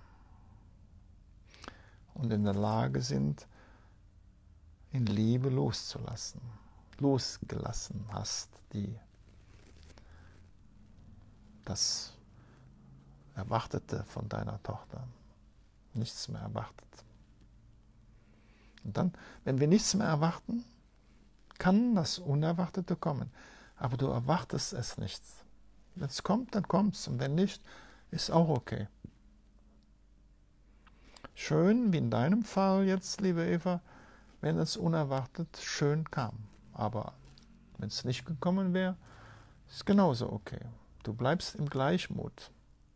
Und in der Lage sind, in Liebe loszulassen. Losgelassen hast, die das Erwartete von deiner Tochter. Nichts mehr erwartet. Und dann, wenn wir nichts mehr erwarten, kann das Unerwartete kommen. Aber du erwartest es nicht. Wenn es kommt, dann kommt es. Und wenn nicht, ist auch okay. Schön, wie in deinem Fall jetzt, liebe Eva, wenn es unerwartet schön kam. Aber wenn es nicht gekommen wäre, ist es genauso okay. Du bleibst im Gleichmut.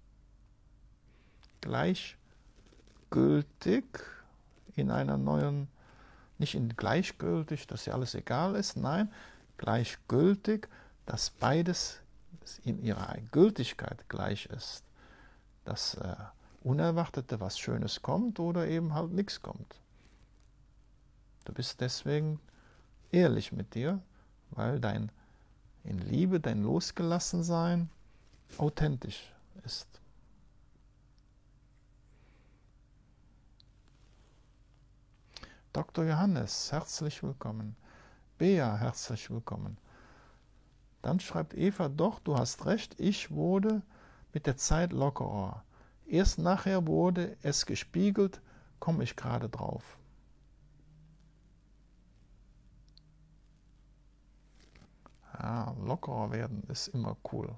Gleichgültig in einer neuen, nicht in gleichgültig, dass dir alles egal ist, nein, gleichgültig, dass beides in ihrer Gültigkeit gleich ist. Dass äh, Unerwartete was Schönes kommt oder eben halt nichts kommt. Du bist deswegen ehrlich mit dir, weil dein in Liebe, dein Losgelassensein authentisch ist. Doktor Johannes, herzlich willkommen. Bea, herzlich willkommen. Dann schreibt Eva, doch, du hast recht, ich wurde mit der Zeit lockerer. Erst nachher wurde es gespiegelt, komme ich gerade drauf. Ja, lockerer werden ist immer cool.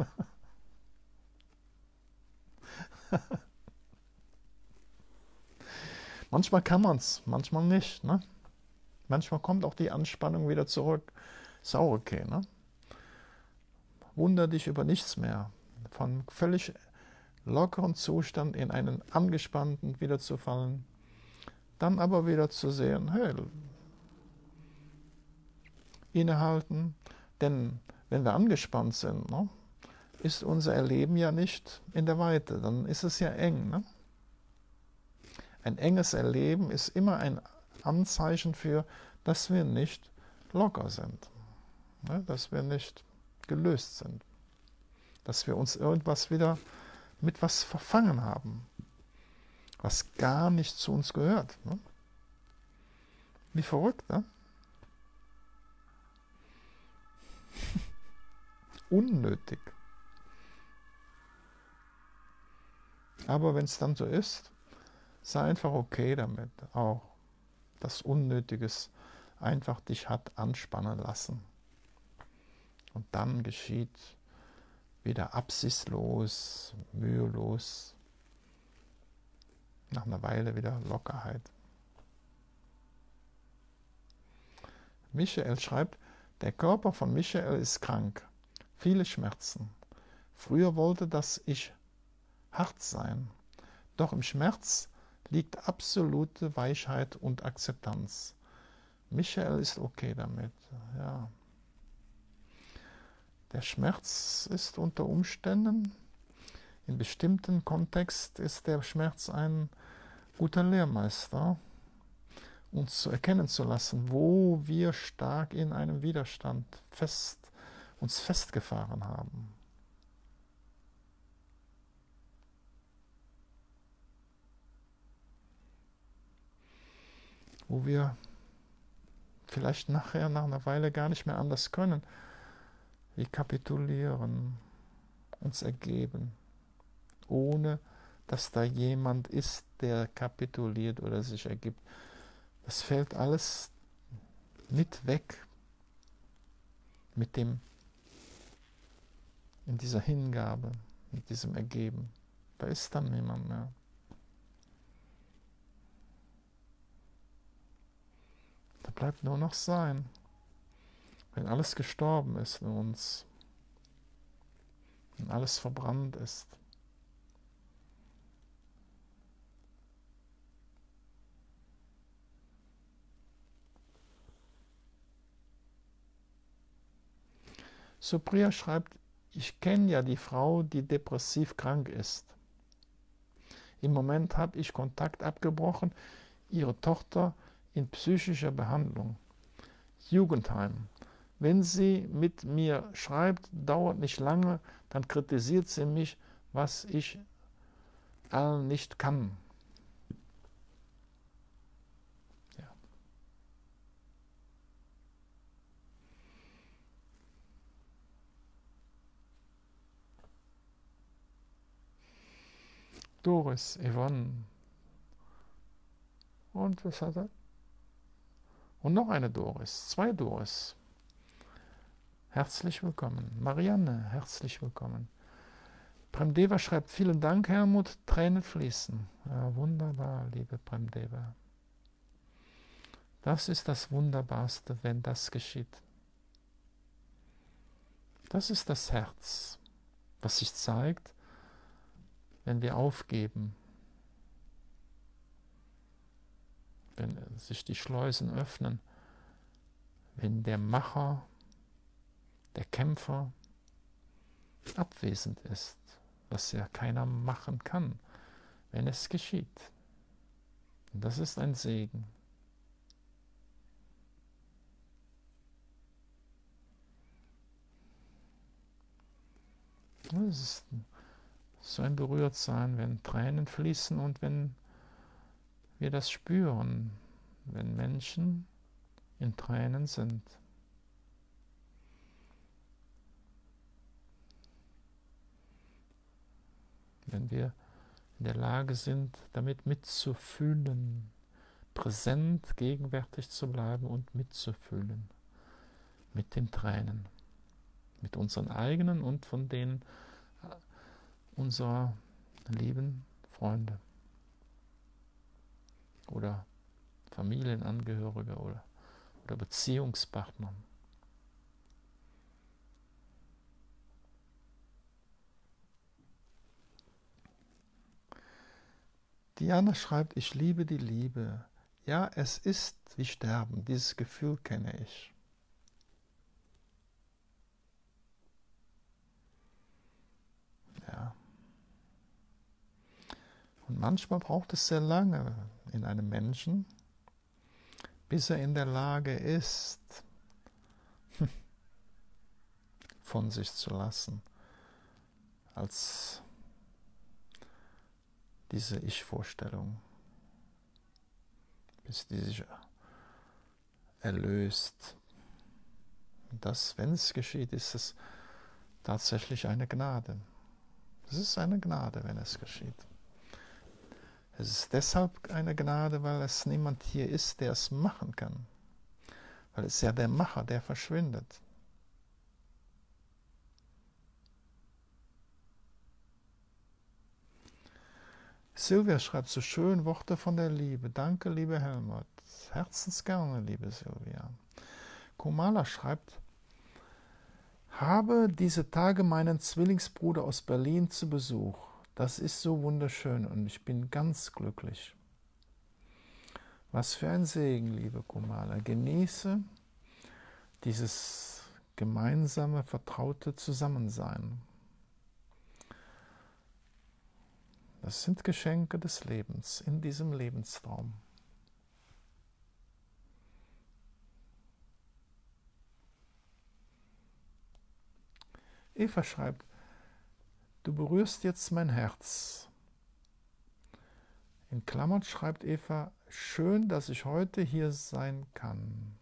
Manchmal kann man es, manchmal nicht. Ne? Manchmal kommt auch die Anspannung wieder zurück. Ist auch okay. Ne? Wunder dich über nichts mehr. Von völlig lockeren Zustand in einen angespannten wieder zu fallen. Dann aber wieder zu sehen, hey, innehalten. Denn wenn wir angespannt sind, ne, ist unser Erleben ja nicht in der Weite. Dann ist es ja eng. Ne? Ein enges Erleben ist immer ein Anzeichen für, dass wir nicht locker sind, ne? Dass wir nicht gelöst sind, dass wir uns irgendwas wieder mit was verfangen haben, was gar nicht zu uns gehört. Ne? Wie verrückt, ne? Unnötig. Aber wenn es dann so ist, sei einfach okay damit, auch dass Unnötiges einfach dich hat anspannen lassen. Und dann geschieht wieder absichtslos, mühelos, nach einer Weile wieder Lockerheit. Michael schreibt, der Körper von Michael ist krank, viele Schmerzen. Früher wollte das Ich hart sein, doch im Schmerz liegt absolute Weichheit und Akzeptanz. Michael ist okay damit, ja. Der Schmerz ist unter Umständen, in bestimmten Kontext ist der Schmerz ein guter Lehrmeister, uns zu erkennen zu lassen, wo wir stark in einem Widerstand fest, uns festgefahren haben. Wo wir vielleicht nachher, nach einer Weile gar nicht mehr anders können. Wir kapitulieren, uns ergeben, ohne dass da jemand ist, der kapituliert oder sich ergibt. Das fällt alles mit weg mit dem, in dieser Hingabe, mit diesem Ergeben. Da ist dann niemand mehr. Da bleibt nur noch Sein. Wenn alles gestorben ist in uns, wenn alles verbrannt ist, Supriya schreibt, ich kenne ja die Frau, die depressiv krank ist. Im Moment habe ich Kontakt abgebrochen, ihre Tochter in psychischer Behandlung. Jugendheim. Wenn sie mit mir schreibt, dauert nicht lange, dann kritisiert sie mich, was ich allen nicht kann. Ja. Doris, Yvonne. Und was hat er? Und noch eine Doris, zwei Doris. Herzlich willkommen. Marianne, herzlich willkommen. Premdeva schreibt, vielen Dank, Helmut, Tränen fließen. Ja, wunderbar, liebe Premdeva. Das ist das Wunderbarste, wenn das geschieht. Das ist das Herz, was sich zeigt, wenn wir aufgeben, wenn sich die Schleusen öffnen, wenn der Macher der Kämpfer abwesend ist, was ja keiner machen kann, wenn es geschieht. Und das ist ein Segen. Es ist so ein Berührtsein, wenn Tränen fließen und wenn wir das spüren, wenn Menschen in Tränen sind. Wenn wir in der Lage sind, damit mitzufühlen, präsent, gegenwärtig zu bleiben und mitzufühlen mit den Tränen, mit unseren eigenen und von denen unserer lieben Freunde oder Familienangehörige oder, oder Beziehungspartner. Diana schreibt, ich liebe die Liebe. Ja, es ist wie Sterben, dieses Gefühl kenne ich. Ja. Und manchmal braucht es sehr lange in einem Menschen, bis er in der Lage ist, von sich zu lassen, als diese Ich-Vorstellung, bis die sich erlöst. Und das, wenn es geschieht, ist es tatsächlich eine Gnade. Es ist eine Gnade, wenn es geschieht. Es ist deshalb eine Gnade, weil es niemand hier ist, der es machen kann. Weil es ja der Macher, der verschwindet. Silvia schreibt so schön Worte von der Liebe. Danke, liebe Helmut. Herzensgerne, liebe Silvia. Komala schreibt, habe diese Tage meinen Zwillingsbruder aus Berlin zu Besuch. Das ist so wunderschön und ich bin ganz glücklich. Was für ein Segen, liebe Komala. Genieße dieses gemeinsame, vertraute Zusammensein. Das sind Geschenke des Lebens in diesem Lebenstraum. Eva schreibt, du berührst jetzt mein Herz. In Klammern schreibt Eva, schön, dass ich heute hier sein kann.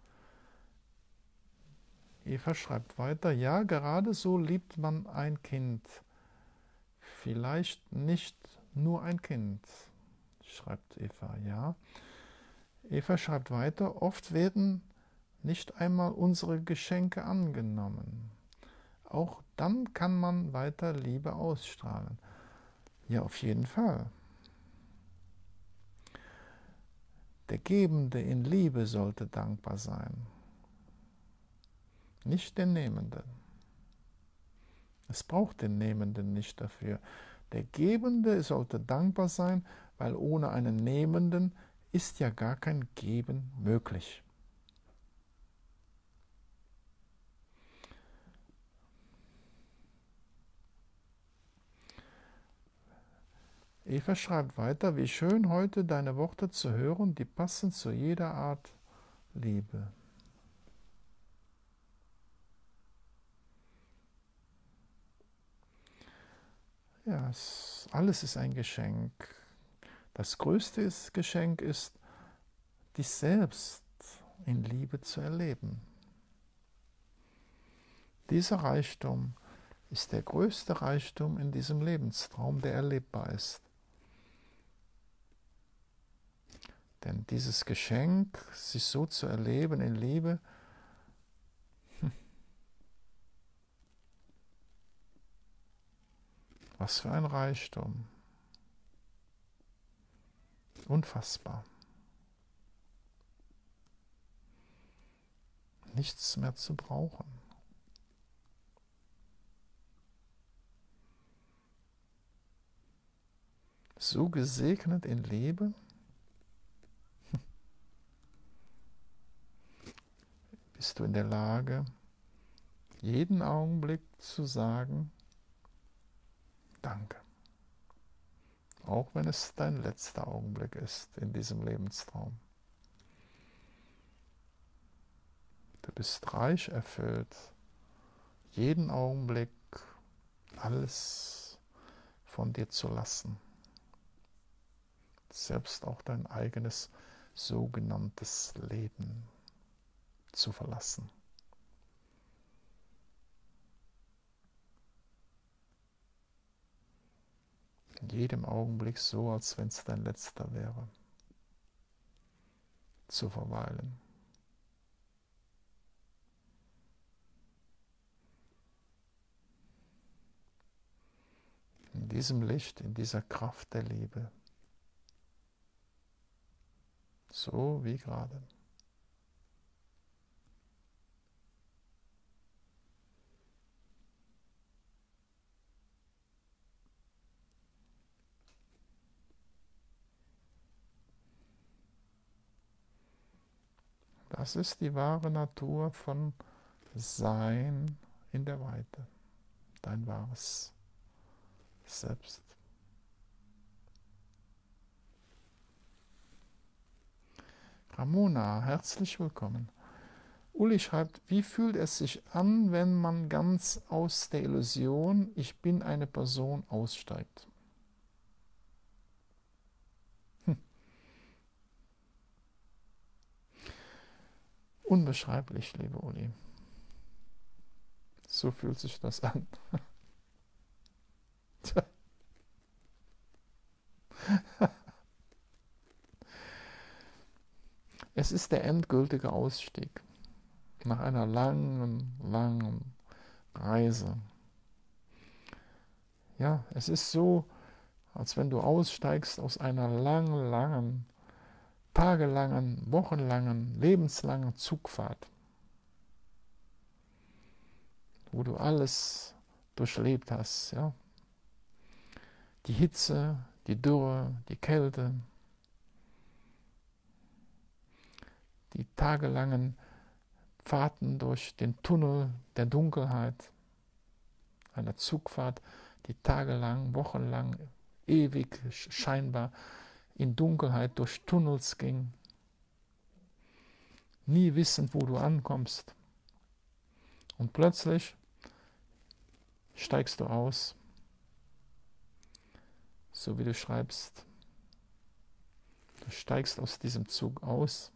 Eva schreibt weiter, ja, gerade so liebt man ein Kind. Vielleicht nicht nur ein Kind, schreibt Eva, ja. Eva schreibt weiter, oft werden nicht einmal unsere Geschenke angenommen. Auch dann kann man weiter Liebe ausstrahlen. Ja, auf jeden Fall. Der Gebende in Liebe sollte dankbar sein, nicht der Nehmende. Es braucht den Nehmenden nicht dafür. Der Gebende sollte dankbar sein, weil ohne einen Nehmenden ist ja gar kein Geben möglich. Eva schreibt weiter, wie schön heute deine Worte zu hören, die passen zu jeder Art Liebe. Ja, es, alles ist ein Geschenk. Das größte Geschenk ist, dich selbst in Liebe zu erleben. Dieser Reichtum ist der größte Reichtum in diesem Lebenstraum, der erlebbar ist. Denn dieses Geschenk, sich so zu erleben in Liebe, was für ein Reichtum. Unfassbar. Nichts mehr zu brauchen. So gesegnet in Liebe, bist du in der Lage, jeden Augenblick zu sagen, danke. Auch wenn es dein letzter Augenblick ist in diesem Lebenstraum. Du bist reich erfüllt, jeden Augenblick alles von dir zu lassen. Selbst auch dein eigenes sogenanntes Leben zu verlassen. In jedem Augenblick so, als wenn es dein letzter wäre, zu verweilen. In diesem Licht, in dieser Kraft der Liebe. So wie gerade. Das ist die wahre Natur von Sein in der Weite. Dein wahres Selbst. Ramona, herzlich willkommen. Uli schreibt, wie fühlt es sich an, wenn man ganz aus der Illusion, ich bin eine Person, aussteigt? Hm. Unbeschreiblich, liebe Uli. So fühlt sich das an. Es ist der endgültige Ausstieg nach einer langen, langen Reise. Ja, es ist so, als wenn du aussteigst aus einer langen, langen, tagelangen, wochenlangen, lebenslangen Zugfahrt, wo du alles durchlebt hast, ja. Die Hitze, die Dürre, die Kälte, die tagelangen Fahrten durch den Tunnel der Dunkelheit, einer Zugfahrt, die tagelang, wochenlang, ewig scheinbar in Dunkelheit durch Tunnels ging, nie wissend, wo du ankommst. Und plötzlich steigst du aus, so wie du schreibst. Du steigst aus diesem Zug aus.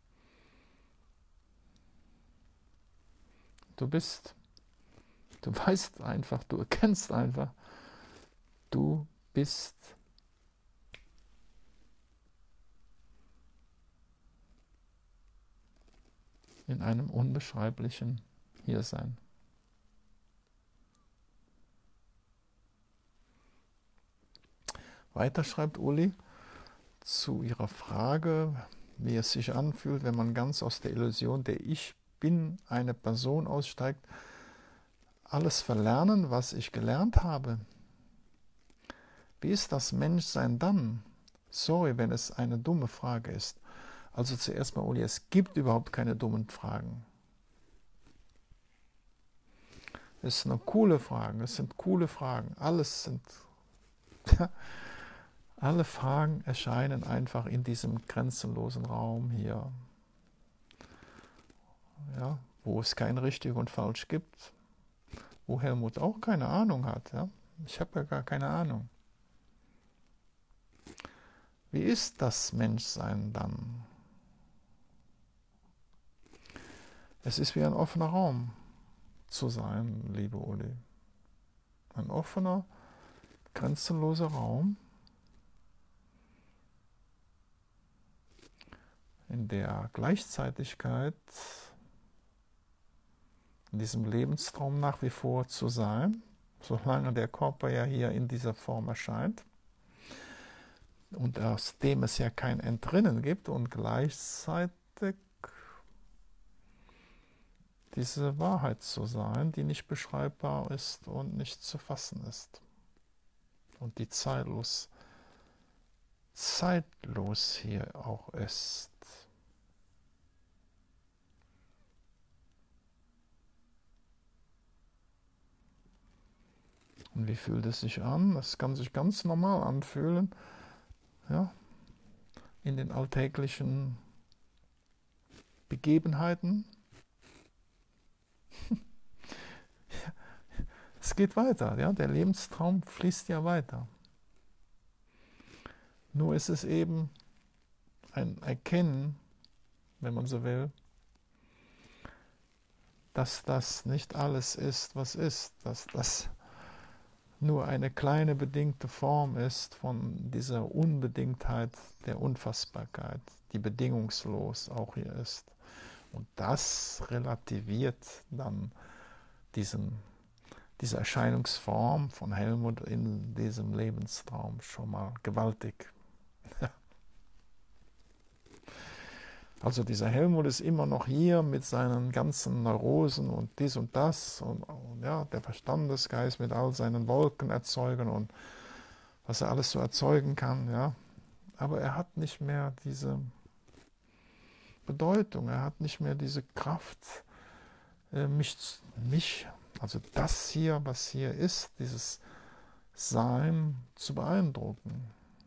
Du bist, du weißt einfach, du erkennst einfach, du bist in einem unbeschreiblichen Hiersein. Weiter schreibt Uli zu ihrer Frage, wie es sich anfühlt, wenn man ganz aus der Illusion der Ich bin eine Person aussteigt. Alles verlernen, was ich gelernt habe. Wie ist das Menschsein dann? Sorry, wenn es eine dumme Frage ist. Also zuerst mal, Uli, es gibt überhaupt keine dummen Fragen. Es sind coole Fragen, es sind coole Fragen. Alles sind... Alle Fragen erscheinen einfach in diesem grenzenlosen Raum hier, ja, wo es kein richtig und falsch gibt, wo Helmut auch keine Ahnung hat. Ja? Ich habe ja gar keine Ahnung. Wie ist das Menschsein dann? Es ist wie ein offener Raum zu sein, liebe Uli. Ein offener, grenzenloser Raum, in der Gleichzeitigkeit, in diesem Lebenstraum nach wie vor zu sein, solange der Körper ja hier in dieser Form erscheint und aus dem es ja kein Entrinnen gibt und gleichzeitig diese Wahrheit zu sein, die nicht beschreibbar ist und nicht zu fassen ist und die zeitlos, zeitlos hier auch ist. Und wie fühlt es sich an? Es kann sich ganz normal anfühlen, ja, in den alltäglichen Begebenheiten. Es geht weiter, ja, der Lebenstraum fließt ja weiter. Nur ist es eben ein Erkennen, wenn man so will, dass das nicht alles ist, was ist, dass das nur eine kleine bedingte Form ist von dieser Unbedingtheit der Unfassbarkeit, die bedingungslos auch hier ist. Und das relativiert dann diesen, diese Erscheinungsform von Helmut in diesem Lebenstraum schon mal gewaltig. Also dieser Helmut ist immer noch hier mit seinen ganzen Neurosen und dies und das und, und ja, der Verstandesgeist mit all seinen Wolken erzeugen und was er alles so erzeugen kann, ja. Aber er hat nicht mehr diese Bedeutung, er hat nicht mehr diese Kraft, mich, mich, also das hier, was hier ist, dieses Sein zu beeindrucken.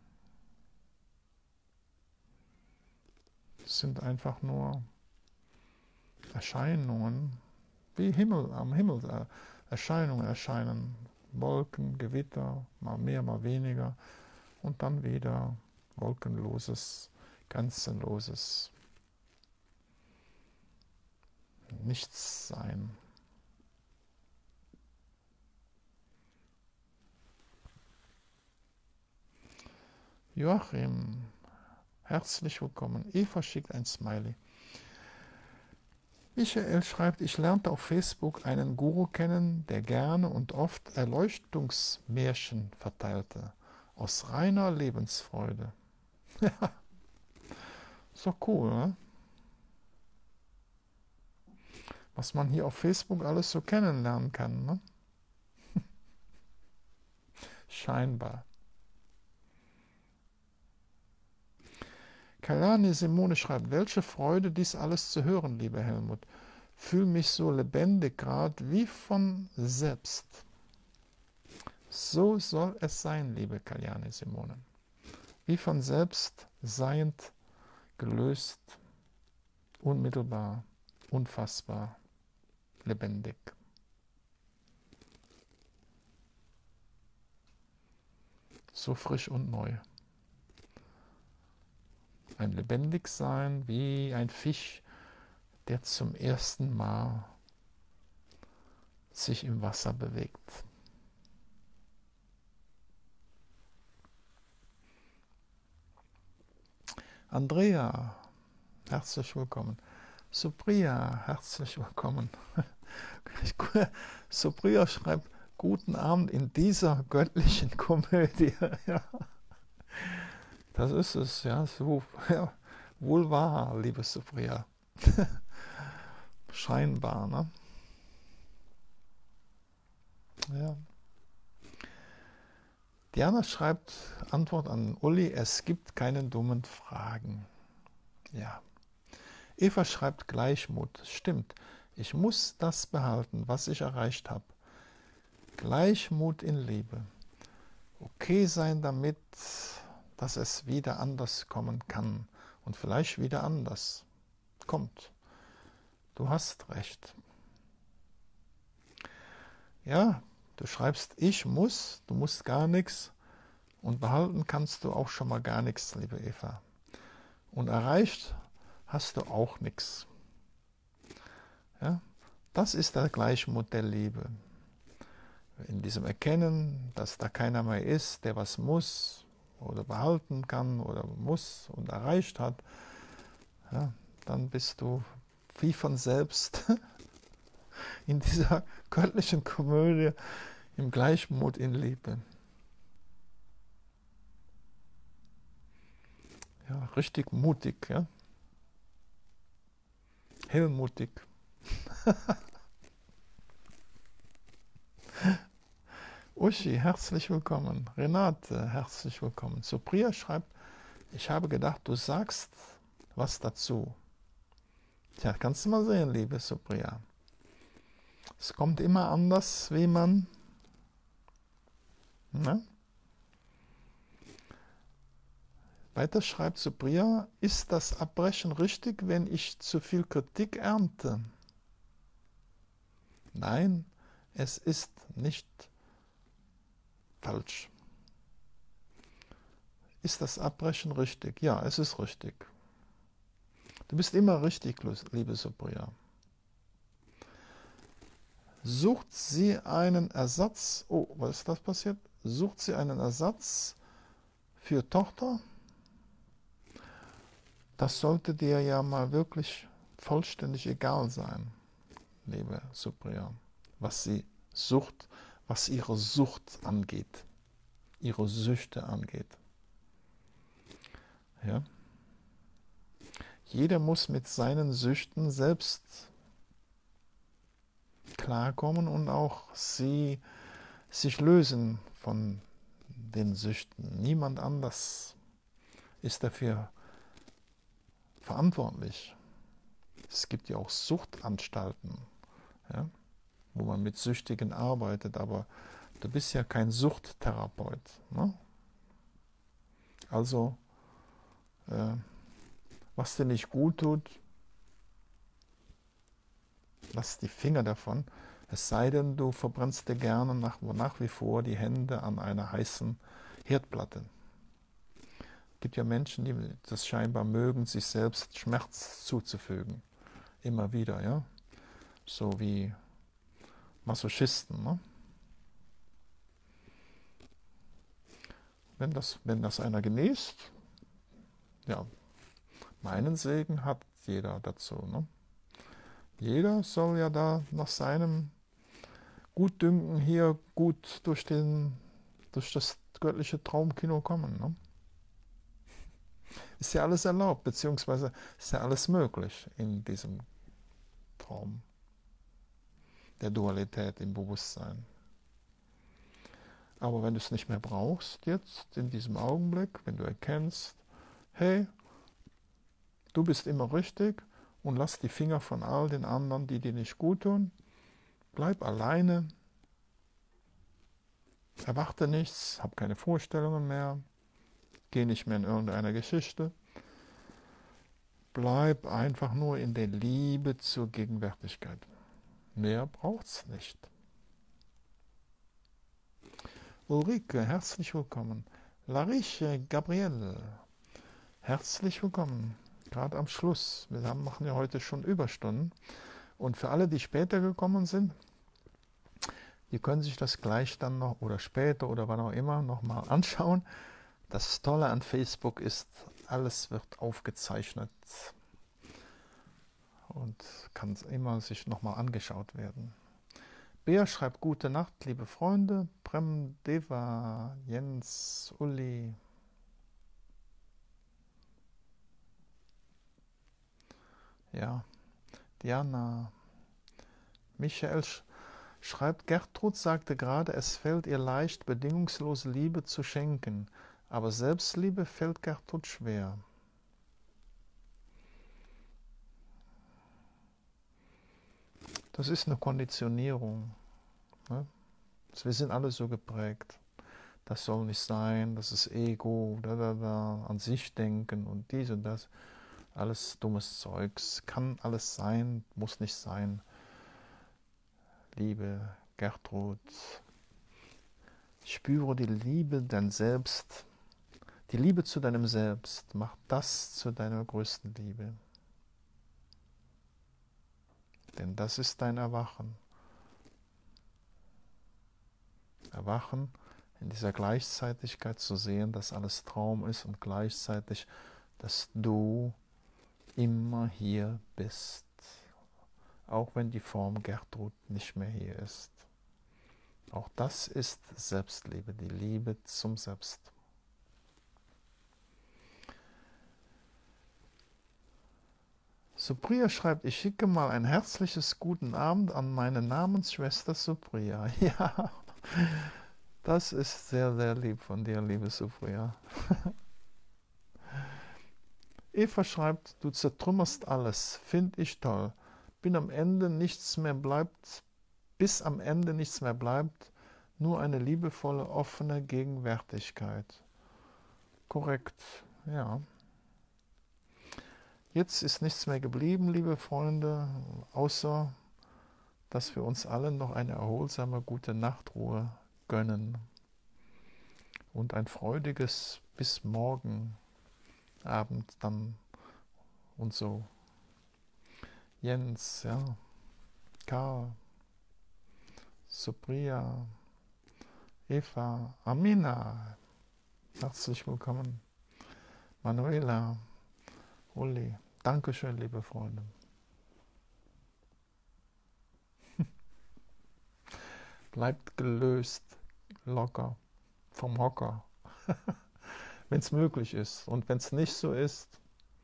Es sind einfach nur Erscheinungen, wie Himmel, am Himmel äh, Erscheinungen erscheinen, Wolken, Gewitter, mal mehr, mal weniger und dann wieder wolkenloses, grenzenloses Nichtsein. Joachim, herzlich willkommen. Eva schickt ein Smiley. Michael schreibt, ich lernte auf Facebook einen Guru kennen, der gerne und oft Erleuchtungsmärchen verteilte. Aus reiner Lebensfreude. Ja, ist doch cool, ne? Was man hier auf Facebook alles so kennenlernen kann, ne? Scheinbar. Kalani Simone schreibt, welche Freude, dies alles zu hören, lieber Helmut. Fühle mich so lebendig gerade wie von selbst. So soll es sein, liebe Kalyani Simone. Wie von selbst seiend, gelöst, unmittelbar, unfassbar, lebendig. So frisch und neu. Ein Lebendigsein wie ein Fisch, der zum ersten Mal sich im Wasser bewegt. Andrea, herzlich willkommen. Supriya, herzlich willkommen. Supriya schreibt, guten Abend in dieser göttlichen Komödie. Ja. Das ist es, ja, so, ja, wohl wahr, liebe Supriya. Scheinbar, ne? Ja. Diana schreibt, Antwort an Uli, es gibt keine dummen Fragen. Ja. Eva schreibt Gleichmut, stimmt, ich muss das behalten, was ich erreicht habe. Gleichmut in Liebe. Okay sein damit, dass es wieder anders kommen kann und vielleicht wieder anders kommt. Du hast recht. Ja, du schreibst, ich muss, du musst gar nichts und behalten kannst du auch schon mal gar nichts, liebe Eva. Und erreicht hast du auch nichts. Ja, das ist der Gleichmut der Liebe. In diesem Erkennen, dass da keiner mehr ist, der was muss oder behalten kann oder muss und erreicht hat, ja, dann bist du wie von selbst in dieser göttlichen Komödie im Gleichmut in Liebe. Ja, richtig mutig, ja. Hellmutig. Uschi, herzlich willkommen. Renate, herzlich willkommen. Supriya schreibt, ich habe gedacht, du sagst was dazu. Tja, kannst du mal sehen, liebe Supriya. Es kommt immer anders, wie man Ne? Weiter schreibt Supriya, ist das Abbrechen richtig, wenn ich zu viel Kritik ernte? Nein, es ist nicht falsch. Ist das Abbrechen richtig? Ja, es ist richtig. Du bist immer richtig, liebe Supriya. Sucht sie einen Ersatz, oh, was ist das passiert? Sucht sie einen Ersatz für Tochter? Das sollte dir ja mal wirklich vollständig egal sein, liebe Supriya, was sie sucht, was ihre Sucht angeht, ihre Süchte angeht. Ja? Jeder muss mit seinen Süchten selbst klarkommen und auch sie sich lösen von den Süchten. Niemand anders ist dafür verantwortlich. Es gibt ja auch Suchtanstalten, ja, wo man mit Süchtigen arbeitet, aber du bist ja kein Suchttherapeut. Ne? Also, äh, was dir nicht gut tut, lass die Finger davon, es sei denn, du verbrennst dir gerne nach, nach wie vor die Hände an einer heißen Herdplatte. Es gibt ja Menschen, die das scheinbar mögen, sich selbst Schmerz zuzufügen. Immer wieder, ja. So wie Masochisten. Ne? Wenn das, wenn das einer genießt, ja, meinen Segen hat jeder dazu. Ne? Jeder soll ja da nach seinem Gutdünken hier gut durch, den, durch das göttliche Traumkino kommen. Ne? Ist ja alles erlaubt, beziehungsweise ist ja alles möglich in diesem Traum der Dualität im Bewusstsein. Aber wenn du es nicht mehr brauchst, jetzt in diesem Augenblick, wenn du erkennst, hey, du bist immer richtig und lass die Finger von all den anderen, die dir nicht gut tun, bleib alleine, erwarte nichts, hab keine Vorstellungen mehr, geh nicht mehr in irgendeine Geschichte, bleib einfach nur in der Liebe zur Gegenwärtigkeit. Mehr braucht's nicht. Ulrike, herzlich willkommen. Lariche, Gabriele, herzlich willkommen. Gerade am Schluss. Wir haben, machen ja heute schon Überstunden. Und für alle, die später gekommen sind, die können sich das gleich dann noch oder später oder wann auch immer nochmal anschauen. Das Tolle an Facebook ist, alles wird aufgezeichnet und kann immer sich nochmal angeschaut werden. Bea schreibt gute Nacht, liebe Freunde. Prem, Deva, Jens, Uli. Ja, Diana. Michael sch schreibt, Gertrud sagte gerade, es fällt ihr leicht, bedingungslose Liebe zu schenken. Aber Selbstliebe fällt Gertrud schwer. Das ist eine Konditionierung. Ne? Wir sind alle so geprägt. Das soll nicht sein, das ist Ego, da, da, da, an sich denken und dies und das. Alles dummes Zeugs. Kann alles sein, muss nicht sein. Liebe Gertrud, spüre die Liebe dein Selbst. Die Liebe zu deinem Selbst. Mach das zu deiner größten Liebe. Denn das ist dein Erwachen. Erwachen, in dieser Gleichzeitigkeit zu sehen, dass alles Traum ist und gleichzeitig, dass du immer hier bist, auch wenn die Form Gertrud nicht mehr hier ist. Auch das ist Selbstliebe, die Liebe zum Selbst. Supriya schreibt, ich schicke mal ein herzliches guten Abend an meine Namensschwester Supriya. Ja, das ist sehr, sehr lieb von dir, liebe Supriya. Eva schreibt, du zertrümmerst alles, finde ich toll. Bin am Ende nichts mehr bleibt, bis am Ende nichts mehr bleibt, Nur eine liebevolle, offene Gegenwärtigkeit. Korrekt, ja. Jetzt ist nichts mehr geblieben, liebe Freunde, außer, dass wir uns alle noch eine erholsame, gute Nachtruhe gönnen. Und ein freudiges bis morgen Abend dann und so. Jens, ja, Karl, Supriya, Eva, Amina, herzlich willkommen, Manuela, Uli, Dankeschön, liebe Freunde. Bleibt gelöst, locker, vom Hocker, wenn es möglich ist. Und wenn es nicht so ist,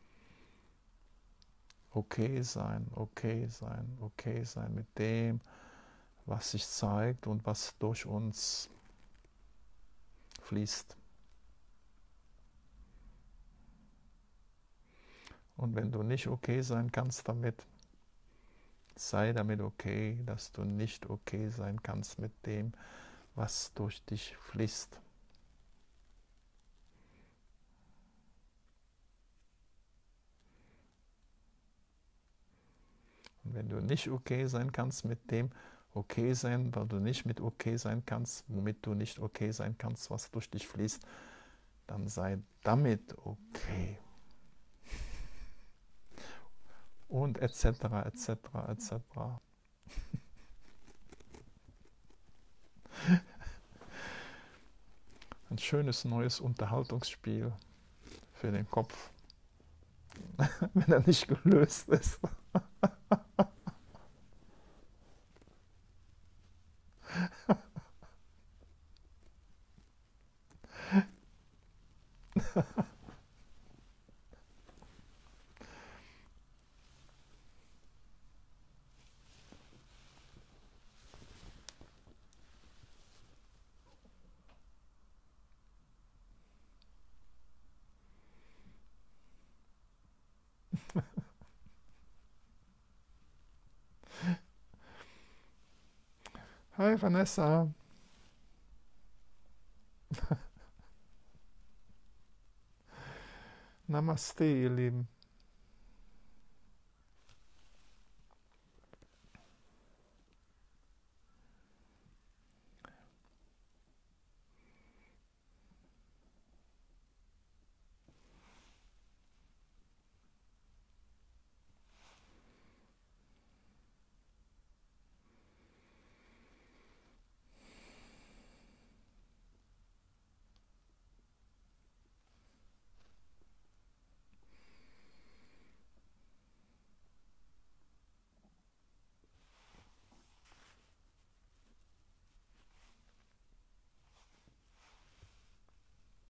okay sein, okay sein, okay sein mit dem, was sich zeigt und was durch uns fließt. Und wenn du nicht okay sein kannst damit, sei damit okay, dass du nicht okay sein kannst mit dem, was durch dich fließt. Und wenn du nicht okay sein kannst mit dem okay sein, weil du nicht mit okay sein kannst, womit du nicht okay sein kannst, was durch dich fließt, dann sei damit okay. Und et cetera, et cetera, et cetera. Ein schönes neues Unterhaltungsspiel für den Kopf, wenn er nicht gelöst ist. Hi Vanessa. Namaste, ihr Lieben.